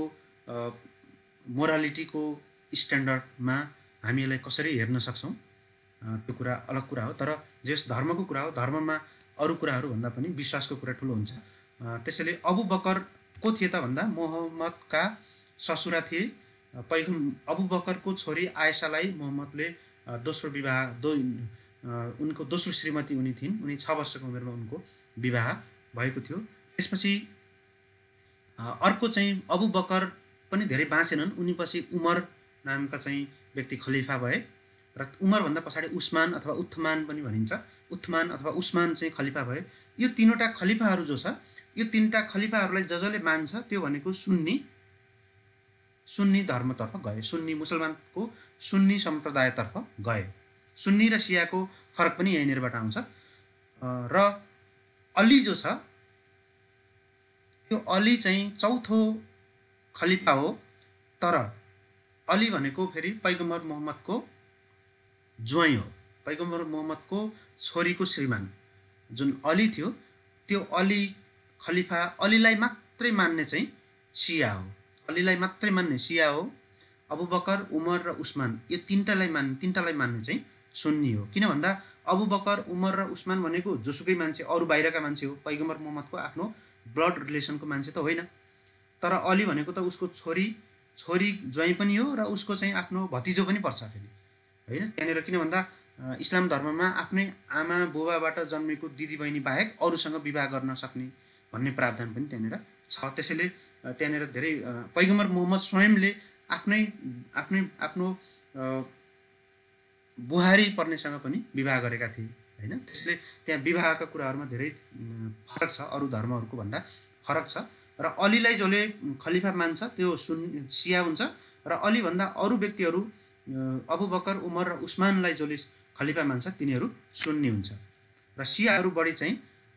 मोरालिटीको स्ट्यान्डर्डमा हामी यसलाई कसरी हेर्न सक्छौँ त्यो कुरा अलग कुरा हो। तर जस धर्मको कुरा हो, धर्ममा अरू कुराहरू भन्दा पनि विश्वासको कुरा ठुलो हुन्छ। त्यसैले अबु बकर को थिए त भन्दा मोहम्मदका ससुरा थिए। पैगम अबु बकरको छोरी आयसालाई मोहम्मदले दोस्रो विवाह दो उनको दोस्रो श्रीमती उनी थिइन्। उनी छ वर्षको उमेरमा उनको विवाह भएको थियो। त्यसपछि अर्को चाहिँ अबु बकर पनि धेरै बाँचेनन्। उनी पछि उमर नामका चाहिँ व्यक्ति खलिफा भए र उमरभन्दा पछाडि उस्मान अथवा उथमान पनि भनिन्छ, उथमान अथवा उस्मान चाहिँ खलिफा भए। यो तीनवटा खलिफाहरू जो छ, यो तीनवटा खलिफाहरूलाई ज जसले मान्छ त्यो भनेको सुन्नी सुन्नी धर्मतर्फ गए, सुन्नी मुसलमानको सुन्नी सम्प्रदायतर्फ गए। सुन्नी र सियाको फरक पनि यहीँनिरबाट आउँछ। र अली जो छ, त्यो अली चाहिँ चौथो खलिफा हो। तर अली भनेको फेरि पैगम्बर मोहम्मदको ज्वाइँ हो। पैगम्बर मोहम्मदको छोरीको श्रीमान जुन अली थियो, त्यो अली खलिफा, अलीलाई मात्रै मान्ने चाहिँ सिया हो। अलीलाई मात्रै मान्ने सिया हो। अबु बकर, उमर र उस्मान यो तिनटालाई मान्ने तिनटालाई मान्ने चाहिँ सुन्नी हो। किन भन्दा अबु बकर, उमर र उस्मान भनेको जोसुकै मान्छे, अरू बाहिरका मान्छे हो। पैगम्बर मोहम्मदको आफ्नो ब्लड रिलेसनको मान्छे त होइन। तर अली भनेको त उसको छोरी छोरी ज्वाइँ पनि हो र उसको चाहिँ आफ्नो भतिजो पनि पर्छ फेरि होइन त्यहाँनिर। किन भन्दा इस्लाम धर्ममा आफ्नै आमा बुबाबाट जन्मेको दिदीबहिनी बाहेक अरूसँग विवाह गर्न सक्ने भन्ने प्रावधान पनि त्यहाँनिर छ। त्यसैले त्यहाँनिर धेरै पैगम्बर मोहम्मद स्वयंले आफ्नै आफ्नै आफ्नो बुहारी पर्नेसँग पनि विवाह गरेका थिए होइन। त्यसले त्यहाँ विवाहका कुराहरूमा धेरै फरक छ, अरू धर्महरूको भन्दा फरक छ। र अलीलाई जसले खलिफा मान्छ त्यो सुन सिया हुन्छ र अलीभन्दा अरू व्यक्तिहरू अबु बकर, उमर र उस्मानलाई जसले खलिफा मान्छ तिनीहरू सुन्नी हुन्छ। र सियाहरू बढी चाहिँ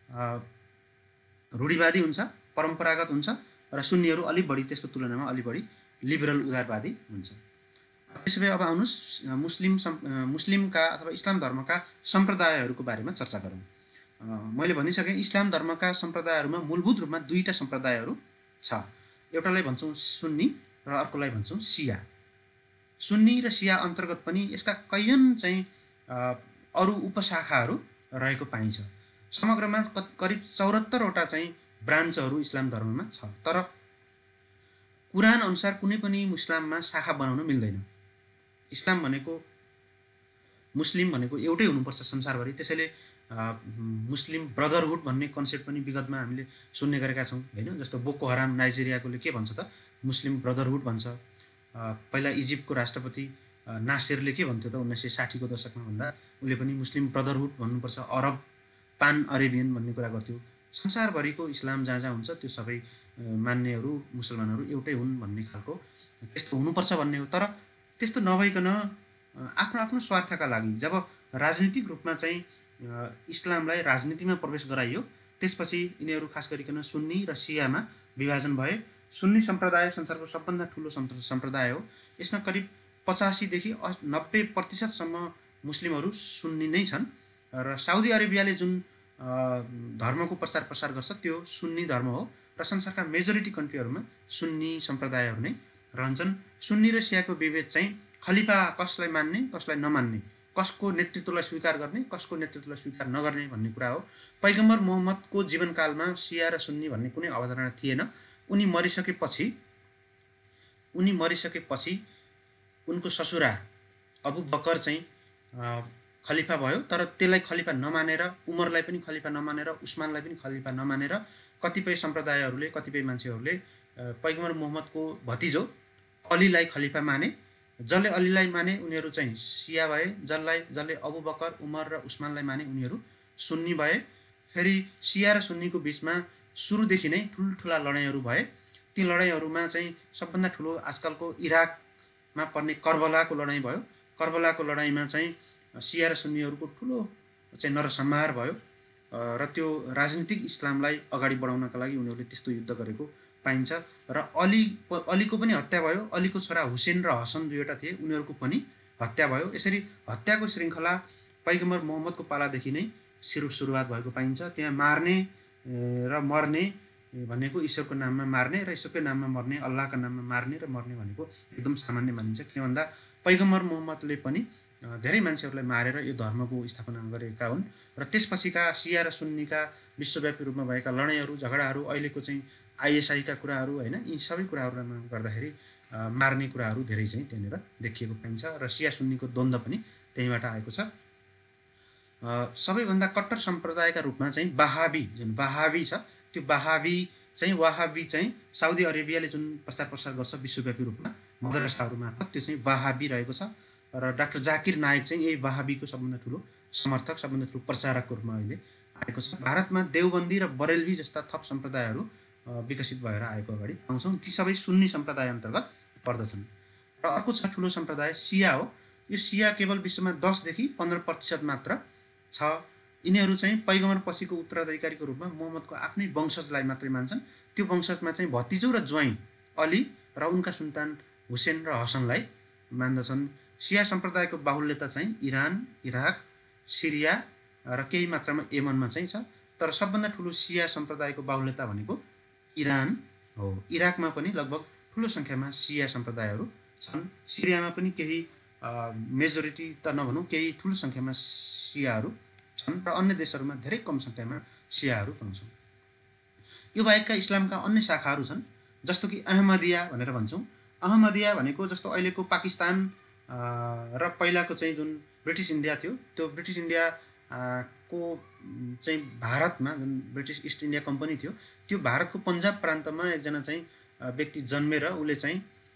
रूढिवादी हुन्छ, परम्परागत हुन्छ र सुन्नीहरू अलि बढी त्यसको तुलनामा अलि बढी लिबरल उदारवादी हुन्छ। त्यसो भए अब आउनुहोस् मुस्लिम मुस्लिमका अथवा इस्लाम धर्मका सम्प्रदायहरूको बारेमा चर्चा गरौँ। मैले भनिसकेँ इस्लाम धर्मका सम्प्रदायहरूमा मूलभूत रूपमा दुईवटा सम्प्रदायहरू छ। एउटालाई भन्छौँ सुन्नी र अर्कोलाई भन्छौँ सिया। सुन्नी र सिया अन्तर्गत पनि यसका कैयन चाहिँ अरू उपशाखाहरू रहेको पाइन्छ। समग्रमा करिब चौहत्तरवटा चाहिँ ब्रान्चहरू इस्लाम धर्ममा छ। तर कुरान अनुसार कुनै पनि इस्लाममा शाखा बनाउन मिल्दैन। इस्लाम भनेको मुस्लिम भनेको एउटै हुनुपर्छ संसारभरि। त्यसैले मुस्लिम ब्रदरहुड भन्ने कन्सेप्ट पनि विगतमा हामीले सुन्ने गरेका छौँ होइन। जस्तो बोको हराम नाइजेरियाकोले के भन्छ त मुस्लिम ब्रदरहुड भन्छ। पहिला इजिप्टको राष्ट्रपति नासिरले के भन्थ्यो त उन्नाइस सय साठीको दशकमा भन्दा उसले पनि मुस्लिम ब्रदरहुड भन्नुपर्छ, अरब पान अरेबियन भन्ने कुरा गर्थ्यो। संसारभरिको इस्लाम जहाँ जहाँ हुन्छ त्यो सबै मान्नेहरू मुसलमानहरू एउटै हुन् भन्ने खालको त्यस्तो हुनुपर्छ भन्ने हो। तर त्यस्तो नभइकन आफ्नो आफ्नो स्वार्थका लागि जब राजनीतिक रूपमा चाहिँ इस्लामलाई राजनीतिमा प्रवेश गराइयो। त्यसपछि यिनीहरू खास गरिकन सुन्नी र सियामा विभाजन भए। सुन्नी सम्प्रदाय संसारको सबभन्दा ठुलो सम्प्रदाय हो। यसमा करिब पचासीदेखि नब्बे प्रतिशतसम्म मुस्लिमहरू सुन्नी नै छन् र साउदी अरेबियाले जुन धर्मको प्रचार प्रसार गर्छ त्यो सुन्नी धर्म हो र संसारका मेजोरिटी कन्ट्रीहरूमा सुन्नी सम्प्रदायहरू नै रहन्छन्। सुन्नी र सियाको विभेद चाहिँ खलिफा कसलाई मान्ने कसलाई नमान्ने, कसको नेतृत्वलाई स्वीकार गर्ने कसको नेतृत्वलाई स्वीकार नगर्ने भन्ने कुरा हो। पैगम्बर मोहम्मदको जीवनकालमा सिया र सुन्नी भन्ने कुनै अवधारणा थिएन। उनी मरिसकेपछि उनी मरिसकेपछि उनको ससुरा अबु बकर चाहिँ खलिफा भयो, तर त्यसलाई खलिफा नमानेर, उमरलाई पनि खलिफा नमानेर, उस्मानलाई पनि खलिफा नमानेर कतिपय सम्प्रदायहरूले कतिपय मान्छेहरूले पैगम्बर मोहम्मदको भतिजो अलीलाई खलिफा माने। जसले अलीलाई माने उनीहरू चाहिँ सिया भए, जसलाई जसले अबु बकर, उमर र उस्मानलाई माने उनीहरू सुन्नी भए। फेरि सिया र सुन्नीको बिचमा सुरुदेखि नै ठुल्ठुला लडाइँहरू भए। ती लडाइँहरूमा चाहिँ सबभन्दा ठुलो आजकलको इराकमा पर्ने करबलाको लडाइँ भयो। करबलाको लडाइँमा चाहिँ सिया र सुन्नीहरूको ठुलो चाहिँ नरसंहार भयो र त्यो राजनीतिक इस्लामलाई अगाडि बढाउनका लागि उनीहरूले त्यस्तो युद्ध गरेको पाइन्छ। र अली अलीको पनि हत्या भयो। अलीको छोरा हुसेन र हसन दुईवटा थिए, उनीहरूको पनि हत्या भयो। यसरी हत्याको श्रृङ्खला पैगम्बर मोहम्मदको पालादेखि नै सुरु सुरुवात भएको पाइन्छ। त्यहाँ मार्ने र मर्ने भनेको ईश्वरको नाममा मार्ने र ईश्वरकै नाममा मर्ने, अल्लाहका नाममा मार्ने र मर्ने भनेको एकदम सामान्य मानिन्छ। किन भन्दा पैगम्बर मोहम्मदले पनि धेरै मान्छेहरूलाई मारेर यो धर्मको स्थापना गरेका हुन्। र त्यसपछिका सिया र सुन्नीका विश्वव्यापी रूपमा भएका लडाइँहरू, झगडाहरू, अहिलेको चाहिँ आइएसआईका कुराहरू होइन, यी सबै कुराहरूमा गर्दाखेरि मार्ने कुराहरू धेरै चाहिँ त्यहाँनिर देखिएको पाइन्छ र सिया सुन्नीको द्वन्द्व पनि त्यहीँबाट आएको छ। सबैभन्दा कट्टर सम्प्रदायका रूपमा चाहिँ वाहाबी जुन वाहाबी छ, त्यो वाहाबी चाहिँ वाहाबी चाहिँ साउदी अरेबियाले जुन प्रचार प्रसार गर्छ विश्वव्यापी रूपमा मदरसाहरू मार्फत, त्यो चाहिँ वाहाबी रहेको छ। र डाक्टर जाकिर नायक चाहिँ यही वाहाबीको सबभन्दा ठुलो समर्थक, सबभन्दा ठुलो प्रचारकको रूपमा अहिले आएको छ। भारतमा देवबन्दी र बरेलवी जस्ता थप सम्प्रदायहरू विकसित भएर आएको अगाडि पाउँछौँ। ती सबै सुन्नी सम्प्रदाय अन्तर्गत पर्दछन्। र अर्को छ ठुलो सम्प्रदाय सिया हो। यो सिया केवल विश्वमा दसदेखि पन्ध्र प्रतिशत मात्र छ। यिनीहरू चाहिँ पैगम्बर पछिको उत्तराधिकारीको रूपमा मोहम्मदको आफ्नै वंशजलाई मात्रै मान्छन्। त्यो वंशजमा चाहिँ भतिजो र ज्वाइँ अली र उनका सन्तान हुसेन र हसनलाई मान्दछन्। सिया सम्प्रदायको बाहुल्यता चाहिँ इरान, इराक, सिरिया र केही मात्रामा यमनमा चाहिँ छ। तर सबभन्दा ठुलो सिया सम्प्रदायको बाहुल्यता भनेको इरान हो। इराकमा पनि लगभग ठुलो सङ्ख्यामा सिया सम्प्रदायहरू छन्। सिरियामा पनि केही मेजोरिटी त नभनौँ, केही ठुलो सङ्ख्यामा सियाहरू छन् र अन्य देशहरूमा धेरै कम सङ्ख्यामा सियाहरू पाउँछौँ। यो बाहेकका इस्लामका अन्य शाखाहरू छन्, जस्तो कि अहमदिया भनेर भन्छौँ। अहमदिया भनेको जस्तो अहिलेको पाकिस्तान र पहिलाको चाहिँ जुन ब्रिटिस इन्डिया थियो, त्यो ब्रिटिस इन्डिया को चाहिँ भारतमा जुन ब्रिटिस इस्ट इन्डिया कम्पनी थियो, त्यो भारतको पन्जाब प्रान्तमा एकजना चाहिँ व्यक्ति जन्मेर उसले चाहिँ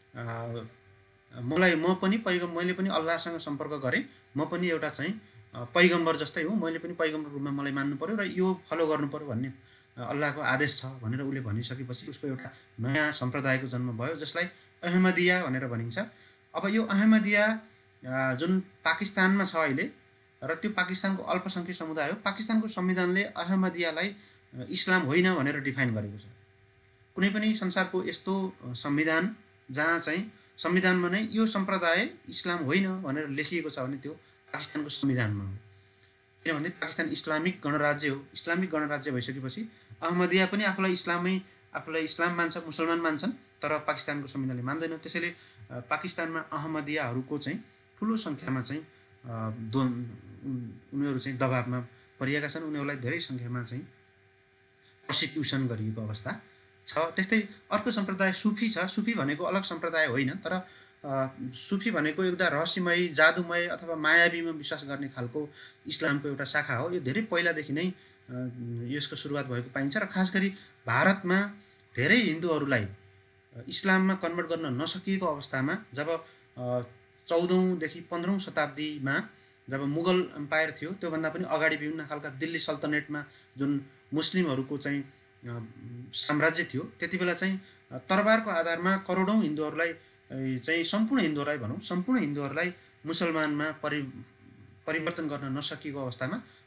मलाई म पनि पैगम मैले पनि अल्लाहसँग सम्पर्क गरेँ, म पनि एउटा चाहिँ पैगम्बर जस्तै हो, मैले पनि पैगम्बर रूपमा मलाई मान्नु पर्यो र यो फलो गर्नु पर्यो भन्ने अल्लाहको आदेश छ भनेर उसले भनिसकेपछि उसको एउटा नयाँ सम्प्रदायको जन्म भयो, जसलाई अहमदिया भनेर भनिन्छ। अब यो अहमदिया जुन पाकिस्तानमा छ अहिले र त्यो पाकिस्तानको अल्पसङ्ख्यक समुदाय हो। पाकिस्तानको संविधानले अहमदियालाई इस्लाम होइन भनेर डिफाइन गरेको छ। कुनै पनि संसारको यस्तो संविधान जहाँ चाहिँ संविधानमा नै यो सम्प्रदाय इस्लाम होइन भनेर लेखिएको छ भने त्यो पाकिस्तानको संविधानमा हो। किनभने पाकिस्तान इस्लामिक गणराज्य हो। इस्लामिक गणराज्य भइसकेपछि अहमदिया पनि आफूलाई इस्लामै आफूलाई इस्लाम मान्छ, मुसलमान मान्छन्, तर पाकिस्तानको संविधानले मान्दैन। त्यसैले पाकिस्तानमा अहमदियाहरूको चाहिँ ठुलो सङ्ख्यामा चाहिँ दो उनीहरू चाहिँ दबावमा परिएका छन्। उनीहरूलाई धेरै सङ्ख्यामा चाहिँ प्रोसिक्युसन गरिएको अवस्था छ। त्यस्तै अर्को सम्प्रदाय सुफी छ। सुफी भनेको अलग सम्प्रदाय होइन, तर सुफी भनेको एउटा रहस्यमय, जादुमय अथवा मायावीमा विश्वास गर्ने खालको इस्लामको एउटा शाखा हो। यो धेरै पहिलादेखि नै यसको सुरुवात भएको पाइन्छ र खास गरी भारतमा धेरै हिन्दूहरूलाई इस्लाममा कन्भर्ट गर्न नसकिएको अवस्थामा जब चौधौँदेखि पन्ध्रौँ शताब्दीमा जब मुगल एम्पायर थियो, त्योभन्दा पनि अगाडि विभिन्न खालका दिल्ली सल्तनतमा जुन मुस्लिमहरूको चाहिँ साम्राज्य थियो, त्यति बेला चाहिँ तरबारको आधारमा करोडौँ हिन्दूहरूलाई चाहिँ सम्पूर्ण हिन्दूहरूलाई भनौँ सम्पूर्ण हिन्दूहरूलाई मुसलमानमा परि परिवर्तन गर्न नसकिएको अवस्थामा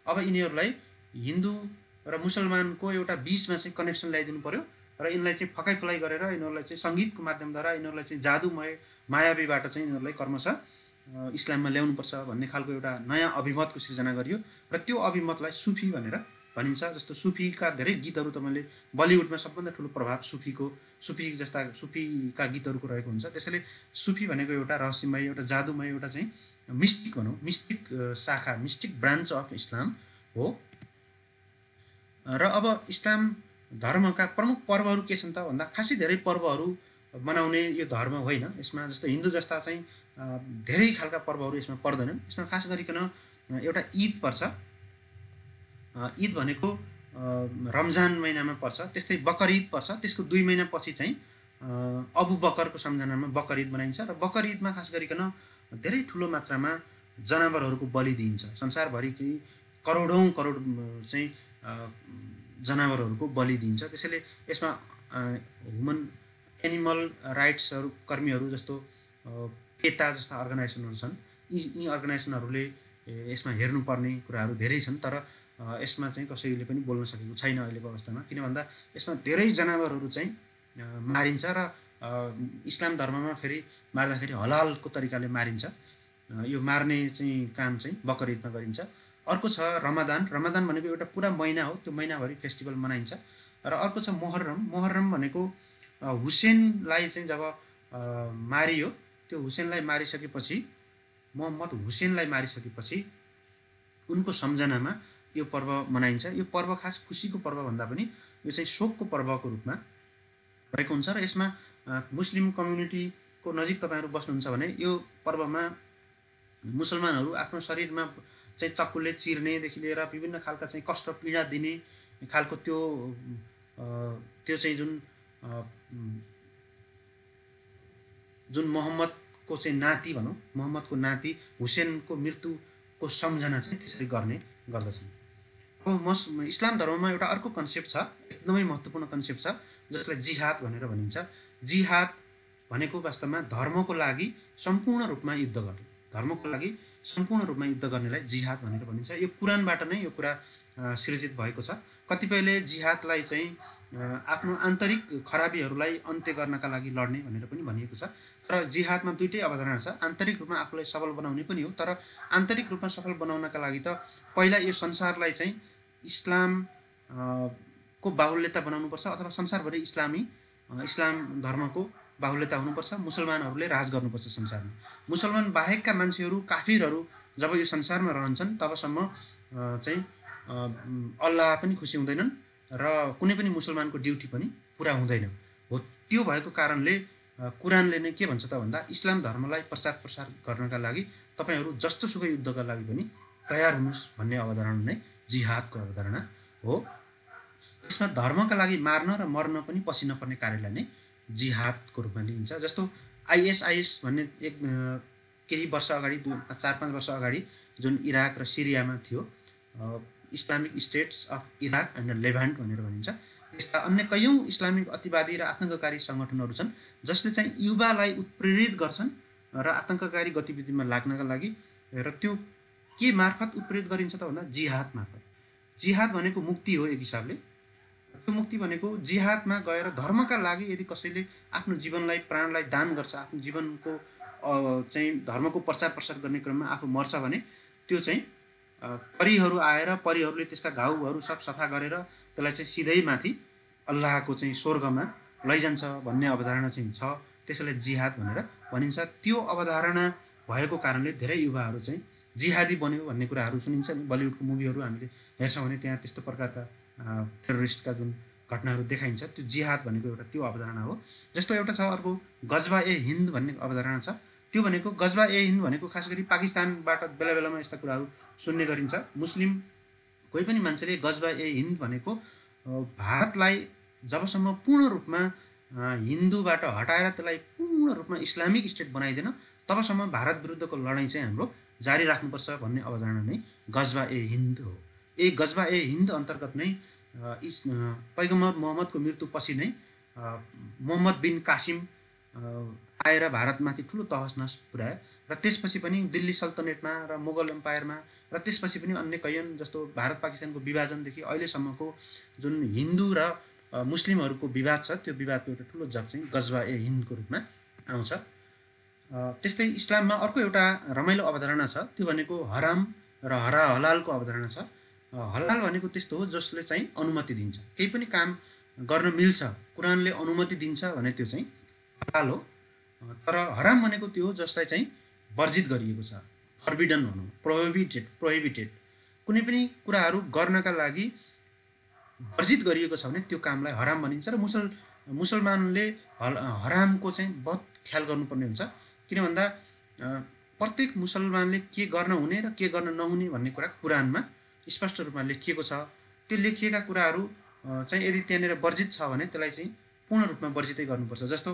अब यिनीहरूलाई हिन्दू र मुसलमानको एउटा बिचमा चाहिँ कनेक्सन ल्याइदिनु पर्यो र यिनलाई चाहिँ फकाइ फुलाइ गरेर यिनीहरूलाई चाहिँ सङ्गीतको माध्यमद्वारा यिनीहरूलाई चाहिँ जादुमय मायावीबाट चाहिँ यिनीहरूलाई क्रमशः इस्लाममा ल्याउनुपर्छ भन्ने खालको एउटा नयाँ अभिमतको सृजना गरियो र त्यो अभिमतलाई सुफी भनेर भनिन्छ। जस्तो सुफीका धेरै गीतहरू तपाईँले बलिउडमा सबभन्दा ठुलो प्रभाव सुफीको सुफी जस्ता सुफीका गीतहरूको रहेको हुन्छ। त्यसैले सुफी भनेको एउटा रहस्यमय एउटा जादुमय एउटा चाहिँ मिस्टिक भनौँ मिस्टिक शाखा मिस्टिक ब्रान्च अफ इस्लाम हो। र अब इस्लाम धर्मका प्रमुख पर्वहरू के छन् त भन्दा खासै धेरै पर्वहरू मनाउने यो धर्म होइन। यसमा जस्तो हिन्दू जस्ता चाहिँ धेरै खालका पर्वहरू यसमा पर्दैनन्। यसमा खास गरिकन एउटा ईद पर्छ। ईद भनेको रमजान महिनामा पर्छ। त्यस्तै बकर ईद पर्छ। त्यसको दुई महिना पछि चाहिँ अबु बकरको सम्झनामा बकर ईद मनाइन्छ र बकर ईदमा खास गरिकन धेरै ठुलो मात्रामा जनावरहरूको बलि दिइन्छ। संसारभरिकै करोडौँ करोड चाहिँ जनावरहरूको बलि दिइन्छ। त्यसैले यसमा ह्युमन एनिमल राइट्सहरू कर्मीहरू जस्तो पेटा जस्ता अर्गनाइजेसनहरू छन्। यी यी अर्गनाइजेसनहरूले यसमा हेर्नुपर्ने कुराहरू धेरै छन्, तर यसमा चाहिँ कसैले पनि बोल्न सकेको छैन अहिलेको अवस्थामा। किन भन्दा यसमा धेरै जनावरहरू चाहिँ मारिन्छ र इस्लाम धर्ममा फेरि मार्दाखेरि हलालको तरिकाले मारिन्छ। यो मार्ने चाहिँ काम चाहिँ बकर ईदमा गरिन्छ। अर्को छ रमदान। रमदान भनेको एउटा पुरा महिना हो, त्यो महिनाभरि फेस्टिभल मनाइन्छ। र अर्को छ मोहर्रम। मोहर्रम भनेको हुसेनलाई चाहिँ जब मारियो, त्यो हुसेनलाई मारिसकेपछि मोहम्मद हुसेनलाई मारिसकेपछि उनको सम्झनामा यो पर्व मनाइन्छ। यो पर्व खास खुसीको पर्व भन्दा पनि यो चाहिँ शोकको पर्वको रूपमा रहेको हुन्छ। र यसमा मुस्लिम कम्युनिटीको नजिक तपाईँहरू बस्नुहुन्छ भने यो पर्वमा मुसलमानहरू आफ्नो शरीरमा चाहिँ चक्कुले चिर्नेदेखि लिएर विभिन्न खालका चाहिँ कष्ट पीडा दिने खालको त्यो त्यो चाहिँ जुन जुन मोहम्मदको चाहिँ नाति भनौँ मोहम्मदको नाति हुसेनको मृत्युको सम्झना चाहिँ त्यसरी गर्ने गर्दछन्। अब मस इस्लाम धर्ममा एउटा अर्को कन्सेप्ट छ, एकदमै महत्त्वपूर्ण कन्सेप्ट छ, जसलाई जिहाद भनेर भनिन्छ। जिहाद भनेको वास्तवमा धर्मको लागि सम्पूर्ण रूपमा युद्ध गर्ने, धर्मको लागि सम्पूर्ण रूपमा युद्ध गर्नेलाई जिहाद भनेर भनिन्छ। यो कुरानबाट नै यो कुरा सृजित भएको छ। कतिपयले जिहादलाई चाहिँ आफ्नो आन्तरिक खराबीहरूलाई अन्त्य गर्नका लागि लड्ने भनेर पनि भनिएको छ। तर जिहादमा दुईटै अवधारणा छ। आन्तरिक रूपमा आफूलाई सबल बनाउने पनि हो, तर आन्तरिक रूपमा सफल बनाउनका लागि त पहिला यो संसारलाई चाहिँ इस्लाम को बाहुल्यता बनाउनुपर्छ, अथवा संसारभरि इस्लामी इस्लाम धर्मको बाहुल्यता हुनुपर्छ। मुसलमानहरूले राज गर्नुपर्छ संसारमा। मुसलमान बाहेकका मान्छेहरू काफिरहरू जब यो संसारमा रहन्छन् तबसम्म चाहिँ अल्लाह पनि खुसी हुँदैनन् र कुनै पनि मुसलमानको ड्युटी पनि पुरा हुँदैन हो। त्यो भएको कारणले कुरानले नै के भन्छ त भन्दा इस्लाम धर्मलाई प्रचार प्रसार गर्नका लागि तपाईँहरू जस्तो सुकै युद्धका लागि पनि तयार हुनुहोस् भन्ने अवधारणा नै जिहादको अवधारणा हो। यसमा धर्मका लागि मार्न र मर्न पनि पछि नपर्ने कार्यलाई नै जिहादको रूपमा लिइन्छ। जस्तो आइएसआइएस भन्ने एक केही वर्ष अगाडि चार पाँच वर्ष अगाडि जुन इराक र सिरियामा थियो, Islamic states of Iraq and Levant भनेर भनिन्छ। यस्ता अन्य कैयौँ इस्लामिक अतिवादी र आतङ्ककारी सङ्गठनहरू छन् जसले चाहिँ युवालाई उत्प्रेरित गर्छन् र आतङ्ककारी गतिविधिमा लाग्नका लागि। र त्यो के मार्फत उत्प्रेरित गरिन्छ त भन्दा जिहाद मार्फत। जिहाद भनेको मुक्ति हो एक हिसाबले। त्यो मुक्ति भनेको जिहादमा गएर धर्मका लागि यदि कसैले आफ्नो जीवनलाई प्राणलाई दान गर्छ, आफ्नो जीवनको चाहिँ धर्मको प्रचार प्रसार गर्ने क्रममा आफू मर्छ भने त्यो चाहिँ परीहरू आएर परीहरूले त्यसका घाउहरू सब सफा गरेर त्यसलाई चाहिँ सिधै माथि अल्लाहको चाहिँ स्वर्गमा लैजान्छ भन्ने अवधारणा चाहिँ छ। त्यसैले जिहाद भनेर भनिन्छ। त्यो अवधारणा भएको कारणले धेरै युवाहरू चाहिँ जिहादी बन्यो भन्ने कुराहरू सुनिन्छ नि। बलिउडको मुभीहरू हामीले हेर्छौँ भने त्यहाँ त्यस्तो प्रकारका टेरोरिस्टका जुन घटनाहरू देखाइन्छ। त्यो जिहाद भनेको एउटा त्यो अवधारणा हो। जस्तो एउटा छ अर्को गजवा ए हिन्द भन्ने अवधारणा छ। त्यो भनेको गजवा ए हिन्द भनेको खास गरी पाकिस्तानबाट बेला बेलामा यस्ता कुराहरू सुन्ने गरिन्छ। मुस्लिम कोही पनि मान्छेले गजवा ए हिन्द भनेको भारतलाई जबसम्म पूर्ण रूपमा हिन्दूबाट हटाएर त्यसलाई पूर्ण रूपमा इस्लामिक स्टेट बनाइदिएन तबसम्म भारत विरुद्धको लडाइँ चाहिँ हाम्रो जारी राख्नुपर्छ भन्ने अवधारणा नै गजवा ए हिन्द हो। ए गजवा ए हिन्द अन्तर्गत नै इस पैगम्बर मोहम्मदको मृत्युपछि नै मोहम्मद बिन कासिम आएर भारतमाथि ठुलो तहस नहस पुर्यायो र त्यसपछि पनि दिल्ली सल्तनतमा र मुगल एम्पायरमा र त्यसपछि पनि अन्य कैयन जस्तो भारत पाकिस्तानको विभाजनदेखि अहिलेसम्मको जुन हिन्दू र मुस्लिमहरूको विवाद छ त्यो विवादको एउटा ठुलो जग चाहिँ गजवा ए हिन्दको रूपमा आउँछ। त्यस्तै इस्लाममा अर्को एउटा रमाइलो अवधारणा छ, त्यो भनेको हराम र हरा हलालको अवधारणा छ। हलाल भनेको त्यस्तो हो जसले चाहिँ अनुमति दिन्छ, केही पनि काम गर्न मिल्छ, कुरानले अनुमति दिन्छ भने त्यो चाहिँ हलाल हो। तर हराम भनेको त्यो हो जसलाई चाहिँ वर्जित गरिएको छ, फर्बिडन भनौँ, प्रोहिबिटेड प्रोहिबिटेड कुनै पनि कुराहरू गर्नका लागि वर्जित गरिएको छ भने त्यो कामलाई हराम भनिन्छ। र मुसल मुसलमानले हल हरामको चाहिँ बहुत ख्याल गर्नुपर्ने हुन्छ, किन भन्दा प्रत्येक मुसलमानले के गर्न हुने र के गर्न नहुने भन्ने कुरा कुरानमा स्पष्ट रूपमा लेखिएको छ। त्यो लेखिएका कुराहरू चाहिँ यदि त्यहाँनिर वर्जित छ भने त्यसलाई चाहिँ पूर्ण रूपमा वर्जितै गर्नुपर्छ। जस्तो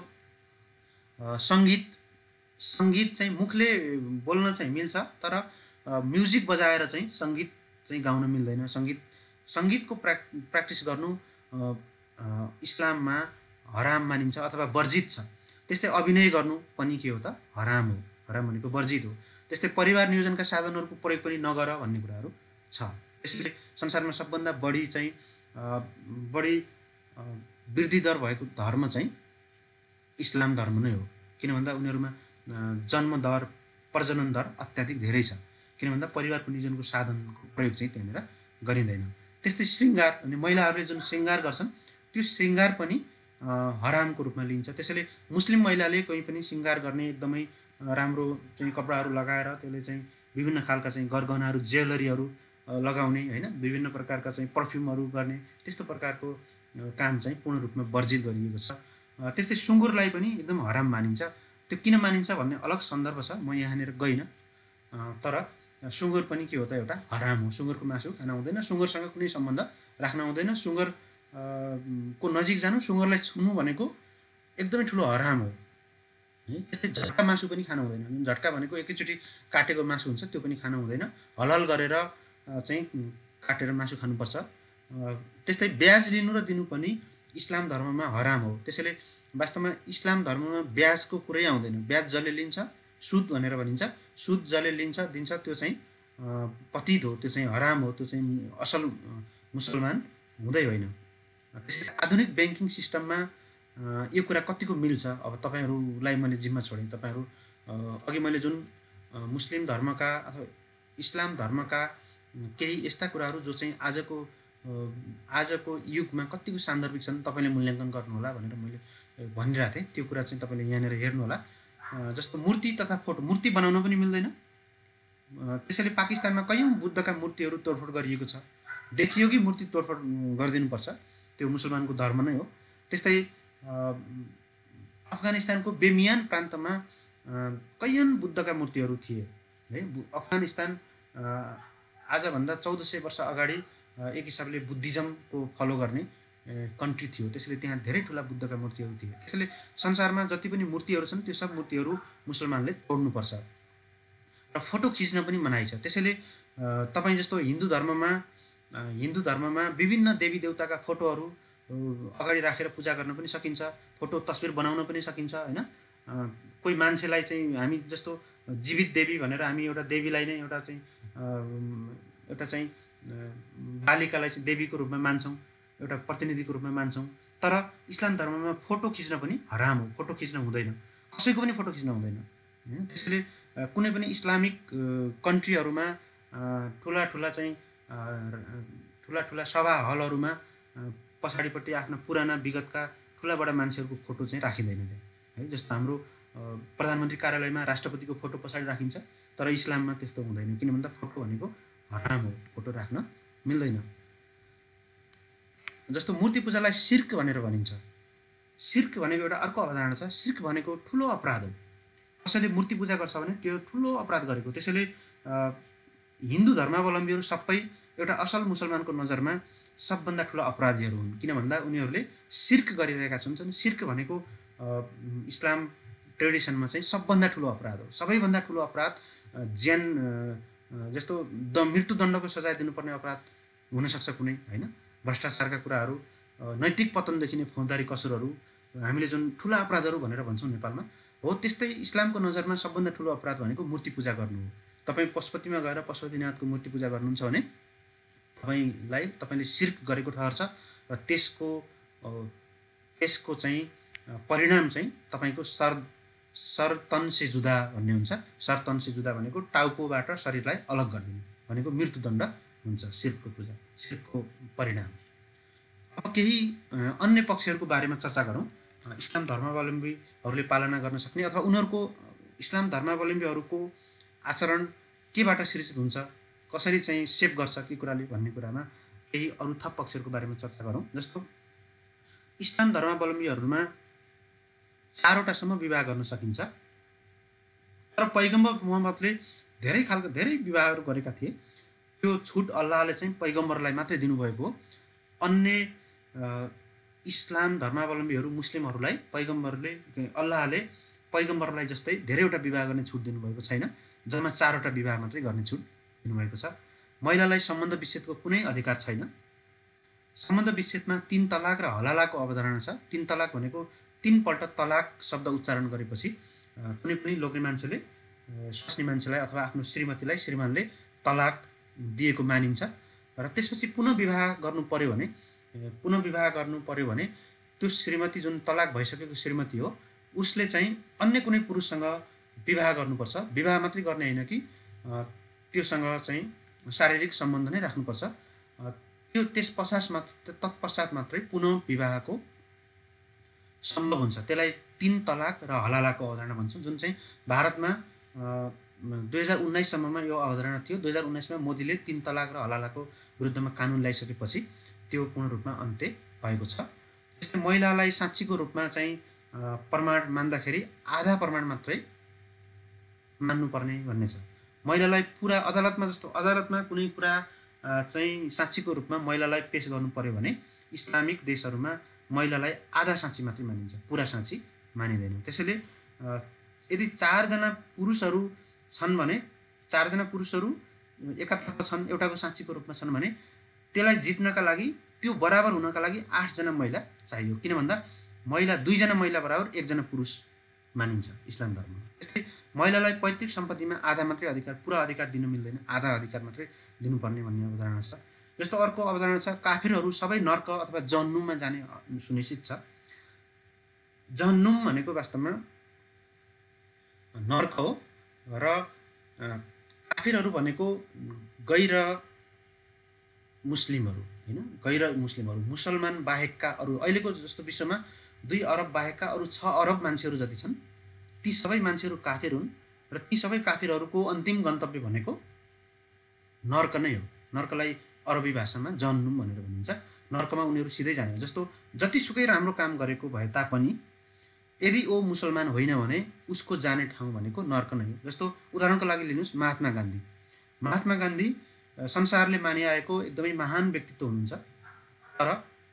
सङ्गीत सङ्गीत चाहिँ मुखले बोल्न चाहिँ मिल्छ, तर म्युजिक बजाएर चाहिँ सङ्गीत चाहिँ गाउन मिल्दैन। सङ्गीत सङ्गीतको प्र्याक प्र्याक्टिस गर्नु इस्लाममा हराम मानिन्छ अथवा वर्जित छ। त्यस्तै अभिनय गर्नु पनि के हो त, हराम हो, हराम भनेको वर्जित हो। त्यस्तै परिवार नियोजनका साधनहरूको प्रयोग पनि नगर भन्ने कुराहरू छ। त्यसैले संसारमा सबभन्दा बढी चाहिँ बढी वृद्धि दर भएको धर्म चाहिँ इस्लाम धर्म नै हो, किन भन्दा उनीहरूमा जन्म दर प्रजनन दर अत्याधिक धेरै छ, किन भन्दा परिवारको नियोजनको साधनको प्रयोग चाहिँ त्यहाँनिर गरिँदैन। त्यस्तै श्रृङ्गार अनि महिलाहरूले जुन श्रृङ्गार गर्छन् त्यो श्रृङ्गार पनि हरामको रूपमा लिइन्छ। त्यसैले मुस्लिम महिलाले कोही पनि श्रृङ्गार गर्ने एकदमै राम्रो चाहिँ कपडाहरू लगाएर त्यसले चाहिँ विभिन्न खालका चाहिँ गरगहनाहरू ज्वेलरीहरू लगाउने होइन, विभिन्न प्रकारका चाहिँ पर्फ्युमहरू गर्ने, त्यस्तो प्रकारको काम चाहिँ पूर्ण रूपमा वर्जित गरिएको छ। त्यस्तै सुँगुरलाई पनि एकदम हराम मानिन्छ। त्यो किन मानिन्छ भन्ने अलग सन्दर्भ छ, म यहाँनिर गइनँ। तर सुँगुर पनि के हो त, एउटा हराम हो। सुँगुरको मासु खान हुँदैन, सुँगुरसँग कुनै सम्बन्ध राख्न हुँदैन, सुँगुर को नजिक जानु, सुँगुरलाई छुनु भनेको एकदमै ठुलो हराम हो है। त्यस्तै झट्का मासु पनि खानु हुँदैन। झट्का भनेको एकैचोटि काटेको मासु हुन्छ, त्यो पनि खानु हुँदैन, हलाल गरेर चाहिँ काटेर मासु खानुपर्छ। त्यस्तै ब्याज लिनु र दिनु पनि इस्लाम धर्ममा हराम हो। त्यसैले वास्तवमा इस्लाम धर्ममा ब्याजको कुरै आउँदैन। ब्याज जसले लिन्छ, सुद भनेर भनिन्छ, सुद जसले लिन्छ दिन्छ त्यो चाहिँ पतित हो, त्यो चाहिँ हराम हो, त्यो चाहिँ असल मुसलमान हुँदै होइन। त्यसैले आधुनिक ब्याङ्किङ सिस्टममा यो कुरा कतिको मिल्छ, अब तपाईँहरूलाई मैले जिम्मा छोडेँ। तपाईँहरू अघि मैले जुन मुस्लिम धर्मका अथवा इस्लाम धर्मका केही यस्ता कुराहरू जो चाहिँ आजको आजको युगमा कतिको सान्दर्भिक छन् तपाईँले मूल्याङ्कन गर्नुहोला भनेर मैले भनिरहेको थिएँ, त्यो कुरा चाहिँ तपाईँले यहाँनिर हेर्नुहोला। जस्तो मूर्ति तथा फोटो, मूर्ति बनाउन पनि मिल्दैन। त्यसैले पाकिस्तानमा कैयौँ बुद्धका मूर्तिहरू तोडफोड गरिएको छ। देखियो कि मूर्ति तोडफोड गरिदिनुपर्छ, त्यो मुसलमानको धर्म नै हो। त्यस्तै अफगानिस्तानको बेमियान प्रान्तमा कैयन बुद्धका मूर्तिहरू थिए है। अफगानिस्तान आजभन्दा चौध सय वर्ष अगाडि एक हिसाबले बुद्धिज्मको फलो गर्ने कन्ट्री थियो, त्यसैले त्यहाँ धेरै ठुला बुद्धका मूर्तिहरू थिए। त्यसैले संसारमा जति पनि मूर्तिहरू छन् त्यो सब मूर्तिहरू मुसलमानले तोड्नुपर्छ। र फोटो खिच्न पनि मनाइ छ। त्यसैले तपाईँ जस्तो हिन्दू धर्ममा हिन्दू धर्ममा विभिन्न देवी देवताका फोटोहरू अगाडि राखेर पूजा गर्न पनि सकिन्छ, फोटो तस्बिर बनाउन पनि सकिन्छ होइन। कोही मान्छेलाई चाहिँ हामी जस्तो जीवित देवी भनेर हामी एउटा देवीलाई नै एउटा चाहिँ एउटा चाहिँ बालिकालाई चाहिँ देवीको रूपमा मान्छौँ, एउटा प्रतिनिधिको रूपमा मान्छौँ। तर इस्लाम धर्ममा फोटो खिच्न पनि हराम हो, फोटो खिच्न हुँदैन, कसैको पनि फोटो खिच्न हुँदैन होइन। त्यसैले कुनै पनि इस्लामिक कन्ट्रीहरूमा ठुला ठुला चाहिँ ठुला ठुला सभा हलहरूमा पछाडिपट्टि आफ्ना पुराना विगतका ठुला बडा मान्छेहरूको फोटो चाहिँ राखिँदैन त्यहाँ है। जस्तो हाम्रो प्रधानमन्त्री कार्यालयमा राष्ट्रपतिको फोटो पछाडि राखिन्छ, तर इस्लाममा त्यस्तो हुँदैन, किन भन्दा फोटो भनेको हराम हो, फोटो राख्न मिल्दैन। जस्तो मूर्ति पूजालाई शिर्क भनेर भनिन्छ। शिर्क भनेको एउटा अर्को अवधारणा छ। शिर्क भनेको ठुलो अपराध हो। कसैले मूर्ति पूजा गर्छ भने त्यो ठुलो अपराध गरेको। त्यसैले हिन्दू धर्मावलम्बीहरू सबै एउटा असल मुसलमानको नजरमा सबभन्दा ठुलो अपराधीहरू हुन्, किन भन्दा उनीहरूले शिर्क गरिरहेका छन्। शिर्क भनेको इस्लाम ट्रेडिसनमा चाहिँ सबभन्दा ठुलो अपराध हो। सबैभन्दा ठुलो अपराध ज्यान जस्तो द मृत्युदण्डको सजाय दिनुपर्ने अपराध हुनसक्छ कुनै होइन। भ्रष्टाचारका कुराहरू, नैतिक पतनदेखि नै फौजदारी कसुरहरू, हामीले जुन ठुला अपराधहरू भनेर भन्छौँ नेपालमा हो, त्यस्तै इस्लामको नजरमा सबभन्दा ठुलो अपराध भनेको मूर्ति पूजा गर्नु हो। तपाईँ पशुपतिमा गएर पशुपतिनाथको मूर्ति पूजा गर्नुहुन्छ भने तपाईँलाई तपाईँले शिर्क गरेको ठहर्छ र त्यसको त्यसको चाहिँ परिणाम चाहिँ तपाईँको सर सरतन से जुदा भन्ने हुन्छ। सरतन से जुदा भनेको टाउकोबाट शरीरलाई अलग गरिदिने भनेको मृत्युदण्ड हुन्छ शिर्कको पूजा, शिर्कको परिणाम। अब केही अन्य पक्षहरूको बारेमा चर्चा गरौँ। इस्लाम धर्मावलम्बीहरूले पालना गर्न सक्ने अथवा उनीहरूको इस्लाम धर्मावलम्बीहरूको आचरण केबाट सिर्जित हुन्छ, कसरी चाहिँ सेप गर्छ के कुराले भन्ने कुरामा केही अरू थप पक्षहरूको बारेमा चर्चा गरौँ। जस्तो इस्लाम धर्मावलम्बीहरूमा चारवटासम्म विवाह गर्न सकिन्छ, तर पैगम्बर मोहम्मदले धेरै खालको धेरै विवाहहरू गरेका थिए। त्यो छुट अल्लाहले चाहिँ पैगम्बरलाई मात्रै दिनुभएको हो। अन्य इस्लाम धर्मावलम्बीहरू मुस्लिमहरूलाई पैगम्बरले अल्लाहले पैगम्बरलाई जस्तै धेरैवटा विवाह गर्ने छुट दिनुभएको छैन, जम्मा चारवटा विवाह मात्रै गर्ने छुट दिनुभएको छ। महिलालाई सम्बन्ध विच्छेदको कुनै अधिकार छैन। सम्बन्ध विच्छेदमा तीन तलाक र हलालाको अवधारणा छ। तीन तलाक भनेको तीनपल्ट तलाक शब्द उच्चारण गरेपछि कुनै पनि लोग्ने मान्छेले स्वास्नी मान्छेलाई अथवा आफ्नो श्रीमतीलाई श्रीमानले तलाक दिएको मानिन्छ र त्यसपछि पुनः विवाह गर्नु पर्यो भने पुनः विवाह गर्नु पर्यो भने त्यो श्रीमती जुन तलाक भइसकेको श्रीमती हो उसले चाहिँ अन्य कुनै पुरुषसँग विवाह गर्नुपर्छ। विवाह मात्रै गर्ने होइन कि त्योसँग चाहिँ शारीरिक सम्बन्ध नै राख्नुपर्छ। त्यो त्यस पश्चात मात्र तत्पश्चात मात्रै पुनः विवाहको सम्भव हुन्छ। त्यसलाई तीन तलाक र हलालाको अवधारणा भन्छौँ, जुन चाहिँ भारतमा दुई हजार उन्नाइससम्ममा यो अवधारणा थियो। दुई हजार उन्नाइसमा मोदीले तीन तलाक र हलालाको विरुद्धमा कानुन ल्याइसकेपछि त्यो पूर्ण रूपमा अन्त्य भएको छ। त्यस्तै महिलालाई साँच्चीको रूपमा चाहिँ प्रमाण मान्दाखेरि आधा प्रमाण मात्रै मान्नुपर्ने भन्ने छ। महिलालाई पुरा अदालतमा जस्तो अदालतमा कुनै कुरा चाहिँ साँच्चीको रूपमा महिलालाई पेश गर्नु पर्यो भने इस्लामिक देशहरूमा महिलालाई आधा साँची मात्रै मानिन्छ, पुरा साँची मानिँदैन। त्यसैले यदि चारजना पुरुषहरू छन् भने चारजना पुरुषहरू एकातर्फ छन्, एउटाको साँच्चीको रूपमा छन् भने त्यसलाई जित्नका लागि त्यो बराबर हुनका लागि आठजना महिला चाहियो। किन भन्दा महिला दुईजना महिला बराबर एकजना पुरुष मानिन्छ इस्लाम धर्ममा। त्यस्तै महिलालाई पैतृक सम्पत्तिमा आधा मात्रै अधिकार, पुरा अधिकार दिन मिल्दैन, आधा अधिकार मात्रै दिनुपर्ने भन्ने अवधारणा छ। जस्तो अर्को अवधारणा छ, काफिरहरू सबै नर्क अथवा जहन्नुममा जाने सुनिश्चित छ। जहन्नुम भनेको वास्तवमा नर्क हो र काफिरहरू भनेको गैर मुस्लिमहरू होइन, गैर मुस्लिमहरू मुसलमान बाहेकका अरू अहिलेको जस्तो विश्वमा दुई अरब बाहेकका अरू छ अरब मान्छेहरू जति छन् ती सबै मान्छेहरू काफिर हुन् र ती सबै काफिरहरूको अन्तिम गन्तव्य भनेको नर्क नै हो। नर्कलाई अरबी भाषामा जहन्नुम भनेर भनिन्छ। नर्कमा उनीहरू सिधै जाने। जस्तो जतिसुकै राम्रो काम गरेको भए तापनि यदि ओ मुसलमान होइन भने उसको जाने ठाउँ भनेको नर्क नै हो। जस्तो उदाहरणको लागि लिनुहोस् महात्मा गान्धी। महात्मा गान्धी संसारले मानिआएको एकदमै महान व्यक्तित्व हुनुहुन्छ, तर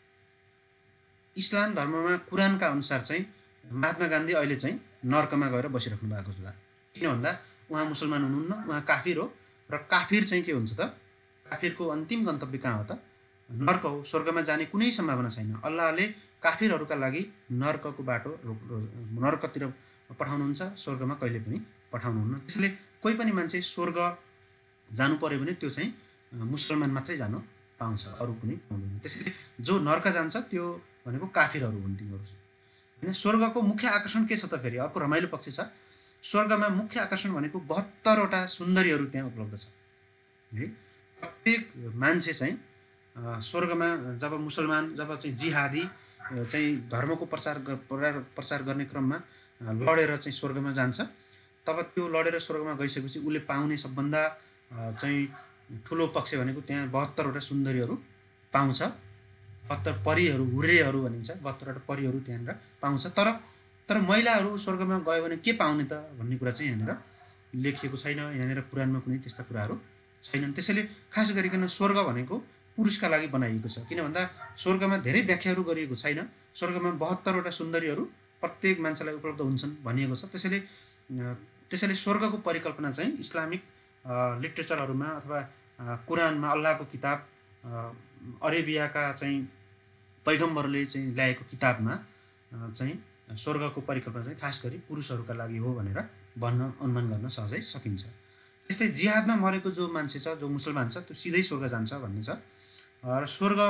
इस्लाम धर्ममा कुरानका अनुसार चाहिँ महात्मा गान्धी अहिले चाहिँ नर्कमा गएर बसिराख्नु भएको होला। किन भन्दा उहाँ मुसलमान हुनुहुन्न, उहाँ काफिर हो र काफिर चाहिँ के हुन्छ त, काफिरको अन्तिम गन्तव्य कहाँ हो त, नर्क हो। स्वर्गमा जाने कुनै सम्भावना छैन। अल्लाहले काफिरहरूका लागि नर्कको बाटो नर्कतिर पठाउनुहुन्छ, स्वर्गमा कहिले पनि पठाउनुहुन्न। त्यसैले कोही पनि मान्छे स्वर्ग जानु पर्यो भने त्यो चाहिँ मुसलमान मात्रै जानु पाउँछ, अरू कुनै पाउँदैन। त्यसैले जो नर्क जान्छ त्यो भनेको काफिरहरू हुन् तिनीहरू होइन। स्वर्गको मुख्य आकर्षण के छ त, फेरि अर्को रमाइलो पक्ष छ। स्वर्गमा मुख्य आकर्षण भनेको बहत्तरवटा सुन्दरीहरू त्यहाँ उपलब्ध छ है। प्रत्येक मान्छे चाहिँ स्वर्गमा जब मुसलमान जब चाहिँ जिहादी चाहिँ धर्मको प्रचार प्रचार गर्ने क्रममा लडेर चाहिँ स्वर्गमा जान्छ, तब त्यो लडेर स्वर्गमा गइसकेपछि उसले पाउने सबभन्दा चाहिँ ठुलो पक्ष भनेको त्यहाँ बहत्तरवटा सुन्दरीहरू पाउँछ। बहत्तर परिहरू, हुर्रेहरू भनिन्छ, बहत्तरवटा परिहरू त्यहाँनिर पाउँछ। तर तर महिलाहरू स्वर्गमा गयो भने के पाउने त भन्ने कुरा चाहिँ यहाँनिर लेखिएको छैन। यहाँनिर कुरानमा कुनै त्यस्ता कुराहरू छैनन्। त्यसैले खास गरिकन स्वर्ग भनेको पुरुषका लागि बनाइएको छ। किन भन्दा स्वर्गमा धेरै व्याख्याहरू गरिएको छैन। स्वर्गमा बहत्तरवटा सुन्दरीहरू प्रत्येक मान्छेलाई उपलब्ध हुन्छन् भनिएको छ। त्यसैले त्यसैले स्वर्गको परिकल्पना चाहिँ इस्लामिक लिटरेचरहरूमा अथवा कुरानमा अल्लाहको किताब अरेबियाका चाहिँ पैगम्बरले चाहिँ ल्याएको किताबमा चाहिँ स्वर्गको परिकल्पना चाहिँ खास गरी पुरुषहरूका लागि हो भनेर भन्न अनुमान गर्न सहजै सकिन्छ। त्यस्तै जिहादमा मरेको जो मान्छे छ, जो मुसलमान छ, त्यो सिधै स्वर्ग जान्छ भन्ने छ र स्वर्ग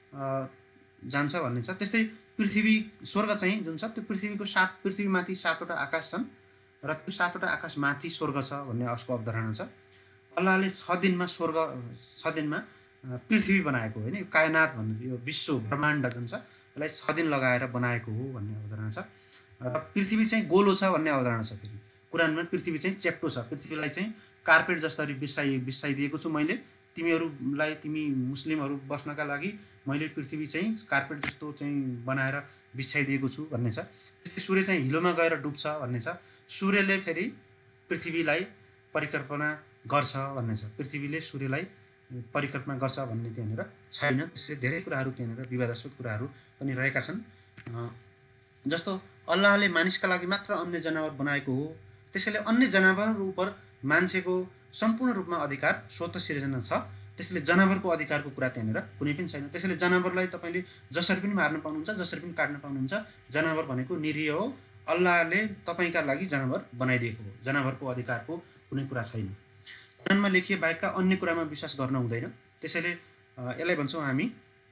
जान्छ भन्ने छ। त्यस्तै पृथ्वी स्वर्ग चाहिँ जुन छ त्यो पृथ्वीको सात पृथ्वीमाथि सातवटा आकाश छन् र त्यो सातवटा आकाश माथि स्वर्ग छ भन्ने उसको अवधारणा छ। अल्लाहले छ दिनमा स्वर्ग छ दिनमा पृथ्वी बनाएको होइन, यो कायनात भन्ने यो विश्व ब्रह्माण्ड जुन छ यसलाई छ दिन लगाएर बनाएको हो भन्ने अवधारणा छ। र पृथ्वी चाहिँ गोलो छ भन्ने अवधारणा छ। फेरि कुरानमा पृथ्वी चाहिँ चेप्टो छ, पृथ्वीलाई चाहिँ कार्पेट जसरी बिसाइ बिसाइदिएको छु मैले, तिमीहरूलाई तिमी मुस्लिमहरू बस्नका लागि मैले पृथ्वी चाहिँ कार्पेट जस्तो चाहिँ बनाएर बिछाइदिएको छु भन्ने छ। त्यस्तै सूर्य चाहिँ हिलोमा गएर डुब्छ भन्ने छ। सूर्यले फेरि पृथ्वीलाई परिकल्पना गर्छ भन्ने छ। पृथ्वीले सूर्यलाई परिकल्पना गर्छ भन्ने त्यहाँनिर छैन। त्यसले धेरै कुराहरू त्यहाँनिर विवादास्पद कुराहरू पनि रहेका छन्। जस्तो अल्लाहले मानिसका लागि मात्र अन्य जनावर बनाएको हो, त्यसैले अन्य जनावरहरू उप मान्छेको सम्पूर्ण रूपमा अधिकार स्वतः सिर्जना छ। त्यसैले जनावरको अधिकारको कुरा त्यहाँनिर कुनै पनि छैन। त्यसैले जनावरलाई तपाईँले जसरी पनि मार्न पाउनुहुन्छ, जसरी पनि काट्न पाउनुहुन्छ। जनावर भनेको निरीह हो, अल्लाहले तपाईँका लागि जनावर बनाइदिएको हो। जनावरको अधिकारको कुनै कुरा छैन। कुरानमा लेखिए बाहेकका अन्य कुरामा विश्वास गर्न हुँदैन। त्यसैले यसलाई भन्छौँ हामी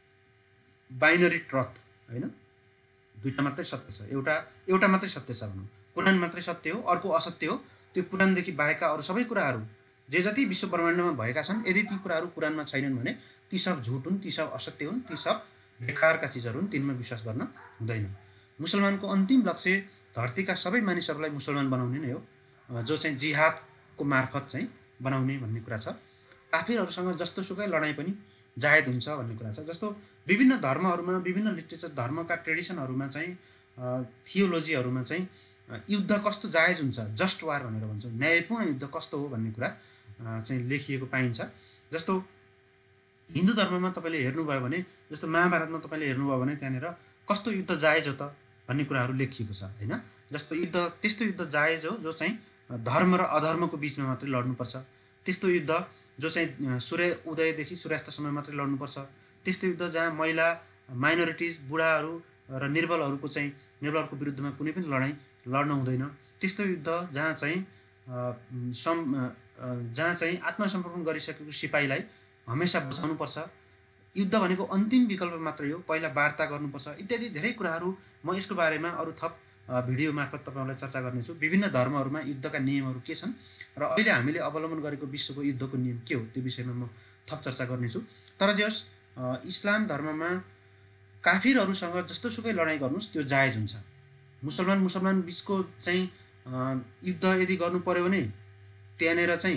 बाइनरी ट्रथ होइन, दुईवटा मात्रै सत्य छ, एउटा एउटा मात्रै सत्य छ भनौँ। कुरान मात्रै सत्य हो, अर्को असत्य हो। त्यो कुरानदेखि बाहेकका अरू सबै कुराहरू जे जति विश्व ब्रह्माण्डमा भएका छन्, यदि ती कुराहरू कुरानमा छैनन् भने ती सब झुट हुन्, ती सब असत्य हुन्, ती सब बेकारका चिजहरू हुन्, तिनमा विश्वास गर्न हुँदैन। मुसलमानको अन्तिम लक्ष्य धरतीका सबै मानिसहरूलाई मुसलमान बनाउने नै हो, जो चाहिँ जिहादको मार्फत चाहिँ बनाउने भन्ने कुरा छ। काफिरहरूसँग जस्तो सुकै लडाइँ पनि जायज हुन्छ भन्ने कुरा छ। जस्तो विभिन्न धर्महरूमा, विभिन्न लिटरेचर धर्मका ट्रेडिसनहरूमा चाहिँ थियोलोजीहरूमा चाहिँ युद्ध कस्तो जायज हुन्छ, जस्ट वार भनेर भन्छौँ, न्यायपूर्ण युद्ध कस्तो हो भन्ने कुरा चाहिँ लेखिएको पाइन्छ। जस्तो हिन्दू धर्ममा तपाईँले हेर्नुभयो भने, जस्तो महाभारतमा तपाईँले हेर्नुभयो भने त्यहाँनिर कस्तो युद्ध जायज हो त भन्ने कुराहरू लेखिएको छ होइन। जस्तो युद्ध त्यस्तो युद्ध जायज हो जो चाहिँ धर्म र अधर्मको बिचमा मात्रै लड्नुपर्छ। त्यस्तो युद्ध जो चाहिँ सूर्य उदयदेखि सूर्यास्तसम्म मात्रै लड्नुपर्छ। त्यस्तो युद्ध जहाँ महिला, माइनोरिटिज, बुढाहरू र निर्बलहरूको चाहिँ निर्बलको विरुद्धमा कुनै पनि लडाइँ लड्न हुँदैन। त्यस्तो युद्ध जहाँ चाहिँ सम जहाँ चाहिँ आत्मसमर्पण गरिसकेको सिपाहीलाई हमेसा बचाउनुपर्छ। युद्ध भनेको अन्तिम विकल्प मात्रै हो, पहिला वार्ता गर्नुपर्छ, इत्यादि धेरै कुराहरू म यसको बारेमा अरू थप भिडियो मार्फत तपाईँहरूलाई चर्चा गर्नेछु। विभिन्न धर्महरूमा युद्धका नियमहरू के छन् र अहिले हामीले अवलम्बन गरेको विश्वको युद्धको नियम के हो, त्यो विषयमा म थप चर्चा गर्नेछु। तर जे होस्, इस्लाम धर्ममा काफिरहरूसँग जस्तो सुकै लडाइँ गर्नुहोस् त्यो जायज हुन्छ। मुसलमान मुसलमान बिचको चाहिँ युद्ध यदि गर्नु पर्यो भने त्यहाँनिर चाहिँ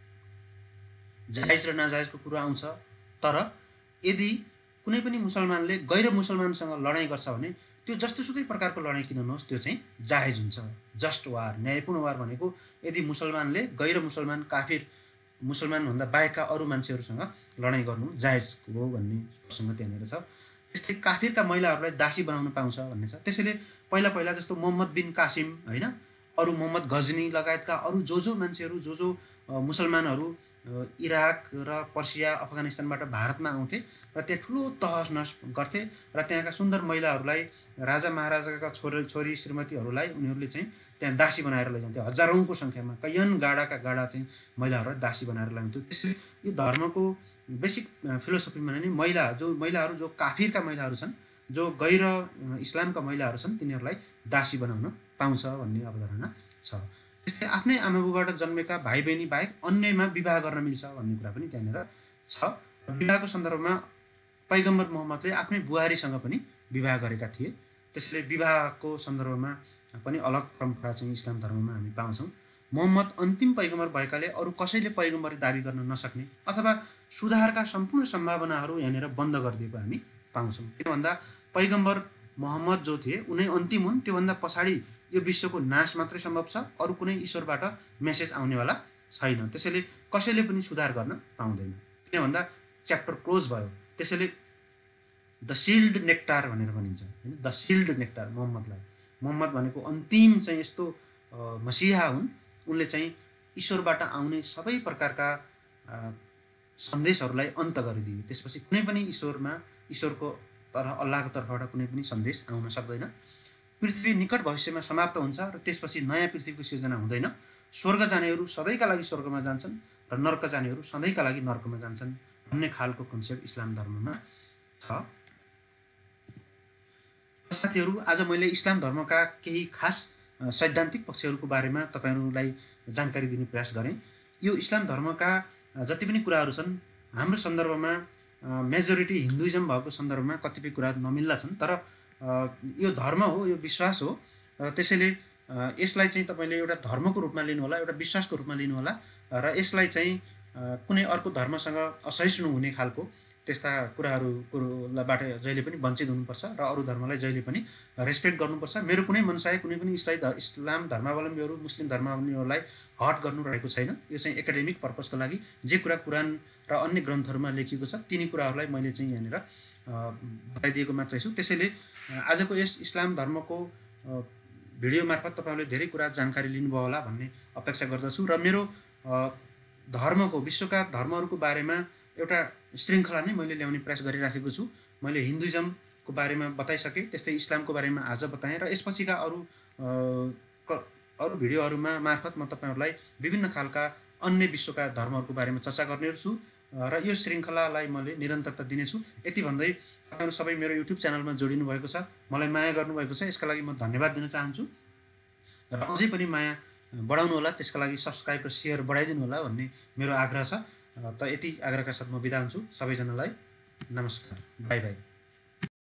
जायज र नाजायजको कुरा आउँछ। तर यदि कुनै पनि मुसलमानले गैर मुसलमानसँग लडाइँ गर्छ भने त्यो जस्तोसुकै प्रकारको लडाइँ किन नहोस् त्यो चाहिँ जायज हुन्छ। जस्ट वार, न्यायपूर्ण वार भनेको यदि मुसलमानले गैर मुसलमान काफिर मुसलमानभन्दा बाहेकका अरू मान्छेहरूसँग लडाइँ गर्नु जायज हो भन्ने प्रसङ्ग त्यहाँनिर छ। त्यस्तै काफिरका महिलाहरूलाई दासी बनाउन पाउँछ भन्ने छ। त्यसैले पहिला पहिला जस्तो मोहम्मद बिन कासिम होइन, अरू मोहम्मद गजनी लगायतका अरू जो जो मान्छेहरू, जो जो मुसलमानहरू इराक र पर्सिया, अफगानिस्तानबाट भारतमा आउँथे र त्यहाँ ठुलो तहस नहस गर्थे र त्यहाँका सुन्दर महिलाहरूलाई, राजा महाराजाका छोरी छोरी श्रीमतीहरूलाई उनीहरूले चाहिँ त्यहाँ दासी बनाएर लैजान्थ्यो। हजारौँको सङ्ख्यामा कैयन गाडाका गाडा चाहिँ महिलाहरूलाई दासी बनाएर ल्याउँथ्यो। त्यसले यो धर्मको बेसिक फिलोसफीमा नै महिला जो महिलाहरू जो काफिरका महिलाहरू छन्, जो गैर इस्लामका महिलाहरू छन्, तिनीहरूलाई दासी बनाउन पाउँछ भन्ने अवधारणा छ। त्यस्तै आफ्नै आमाबुबाट जन्मेका भाइ बहिनी बाहेक अन्यमा विवाह गर्न मिल्छ भन्ने कुरा पनि त्यहाँनिर छ। विवाहको सन्दर्भमा पैगम्बर मोहम्मदले आफ्नै बुहारीसँग पनि विवाह गरेका थिए। त्यसैले विवाहको सन्दर्भमा पनि अलग परम्परा चाहिँ इस्लाम धर्ममा हामी पाउँछौँ। मोहम्मद अन्तिम पैगम्बर भएकाले अरू कसैले पैगम्बरी दाबी गर्न नसक्ने अथवा सुधारका सम्पूर्ण सम्भावनाहरू यहाँनिर बन्द गरिदिएको हामी पाउँछौँ। किन भन्दा पैगम्बर मोहम्मद जो थिए उनै अन्तिम हुन्, त्योभन्दा पछाडि यो विश्वको नाश मात्रै सम्भव छ, अरू कुनै ईश्वरबाट मेसेज आउनेवाला छैन। त्यसैले कसैले पनि सुधार गर्न पाउँदैन। किन भन्दा च्याप्टर क्लोज भयो। त्यसैले द सिल्ड नेक्टार भनेर भनिन्छ होइन, द सिल्ड नेक्टार मोहम्मदलाई। मोहम्मद भनेको अन्तिम चाहिँ यस्तो मसिहा हुन्, उनले चाहिँ ईश्वरबाट आउने सबै प्रकारका सन्देशहरूलाई अन्त गरिदिए। त्यसपछि कुनै पनि ईश्वरमा ईश्वरको तर अल्लाहको तर्फबाट कुनै पनि सन्देश आउन सक्दैन। पृथ्वी निकट भविष्यमा समाप्त हुन्छ र त्यसपछि नयाँ पृथ्वीको सिर्जना हुँदैन। स्वर्ग जानेहरू सधैँका लागि स्वर्गमा जान्छन् र नर्क जानेहरू सधैँका लागि नर्कमा जान्छन् भन्ने खालको कन्सेप्ट इस्लाम धर्ममा छ। साथीहरू, आज मैले इस्लाम धर्मका केही खास सैद्धान्तिक पक्षहरूको बारेमा तपाईँहरूलाई जानकारी दिने प्रयास गरेँ। यो इस्लाम धर्मका जति पनि कुराहरू छन् हाम्रो सन्दर्भमा मेजोरिटी हिन्दुइजम भएको सन्दर्भमा कतिपय कुराहरू नमिल्ला छन्, तर यो धर्म हो, यो विश्वास हो। त्यसैले यसलाई चाहिँ तपाईँले एउटा धर्मको रूपमा लिनुहोला, एउटा विश्वासको रूपमा लिनुहोला र यसलाई चाहिँ कुनै अर्को धर्मसँग असहिष्णु हुने खालको त्यस्ता कुराहरूबाट जहिले पनि वञ्चित हुनुपर्छ र अरू धर्मलाई जहिले पनि रेस्पेक्ट गर्नुपर्छ। मेरो कुनै मनसाय कुनै पनि इस्लाम इस्लाम धर्मावलम्बीहरू मुस्लिम धर्मावलम्बीहरूलाई हट गर्नु रहेको छैन। यो चाहिँ एकाडेमिक पर्पजको लागि जे कुरा कुरान र अन्य ग्रन्थहरूमा लेखिएको छ तिनी कुराहरूलाई मैले चाहिँ यहाँनिर बताइदिएको मात्रै छु। त्यसैले आजको यस इस्लाम धर्मको भिडियो मार्फत तपाईँहरूले धेरै कुरा जानकारी लिनुभयो होला भन्ने अपेक्षा गर्दछु र मेरो धर्मको विश्वका धर्महरूको बारेमा एउटा श्रृङ्खला नै मैले ल्याउने प्रयास गरिराखेको छु। मैले हिन्दुइजमको बारेमा बताइसकेँ, त्यस्तै इस्लामको बारेमा आज बताएँ र यसपछिका अरू अरू भिडियोहरूमा मार्फत म तपाईँहरूलाई विभिन्न खालका अन्य विश्वका धर्महरूको बारेमा चर्चा गर्नेछु छु र यो श्रृङ्खलालाई मैले निरन्तरता दिनेछु। यति भन्दै तपाईँहरू सबै मेरो युट्युब च्यानलमा जोडिनु भएको छ, मलाई माया गर्नुभएको छ, यसका लागि म धन्यवाद दिन चाहन्छु र अझै पनि माया बढाउनु होला, त्यसका लागि सब्सक्राइब र सेयर बढाइदिनु होला भन्ने मेरो आग्रह छ। त यति आग्रहका साथ म बिदा हुन्छु। सबैजनालाई नमस्कार, बाई बाई।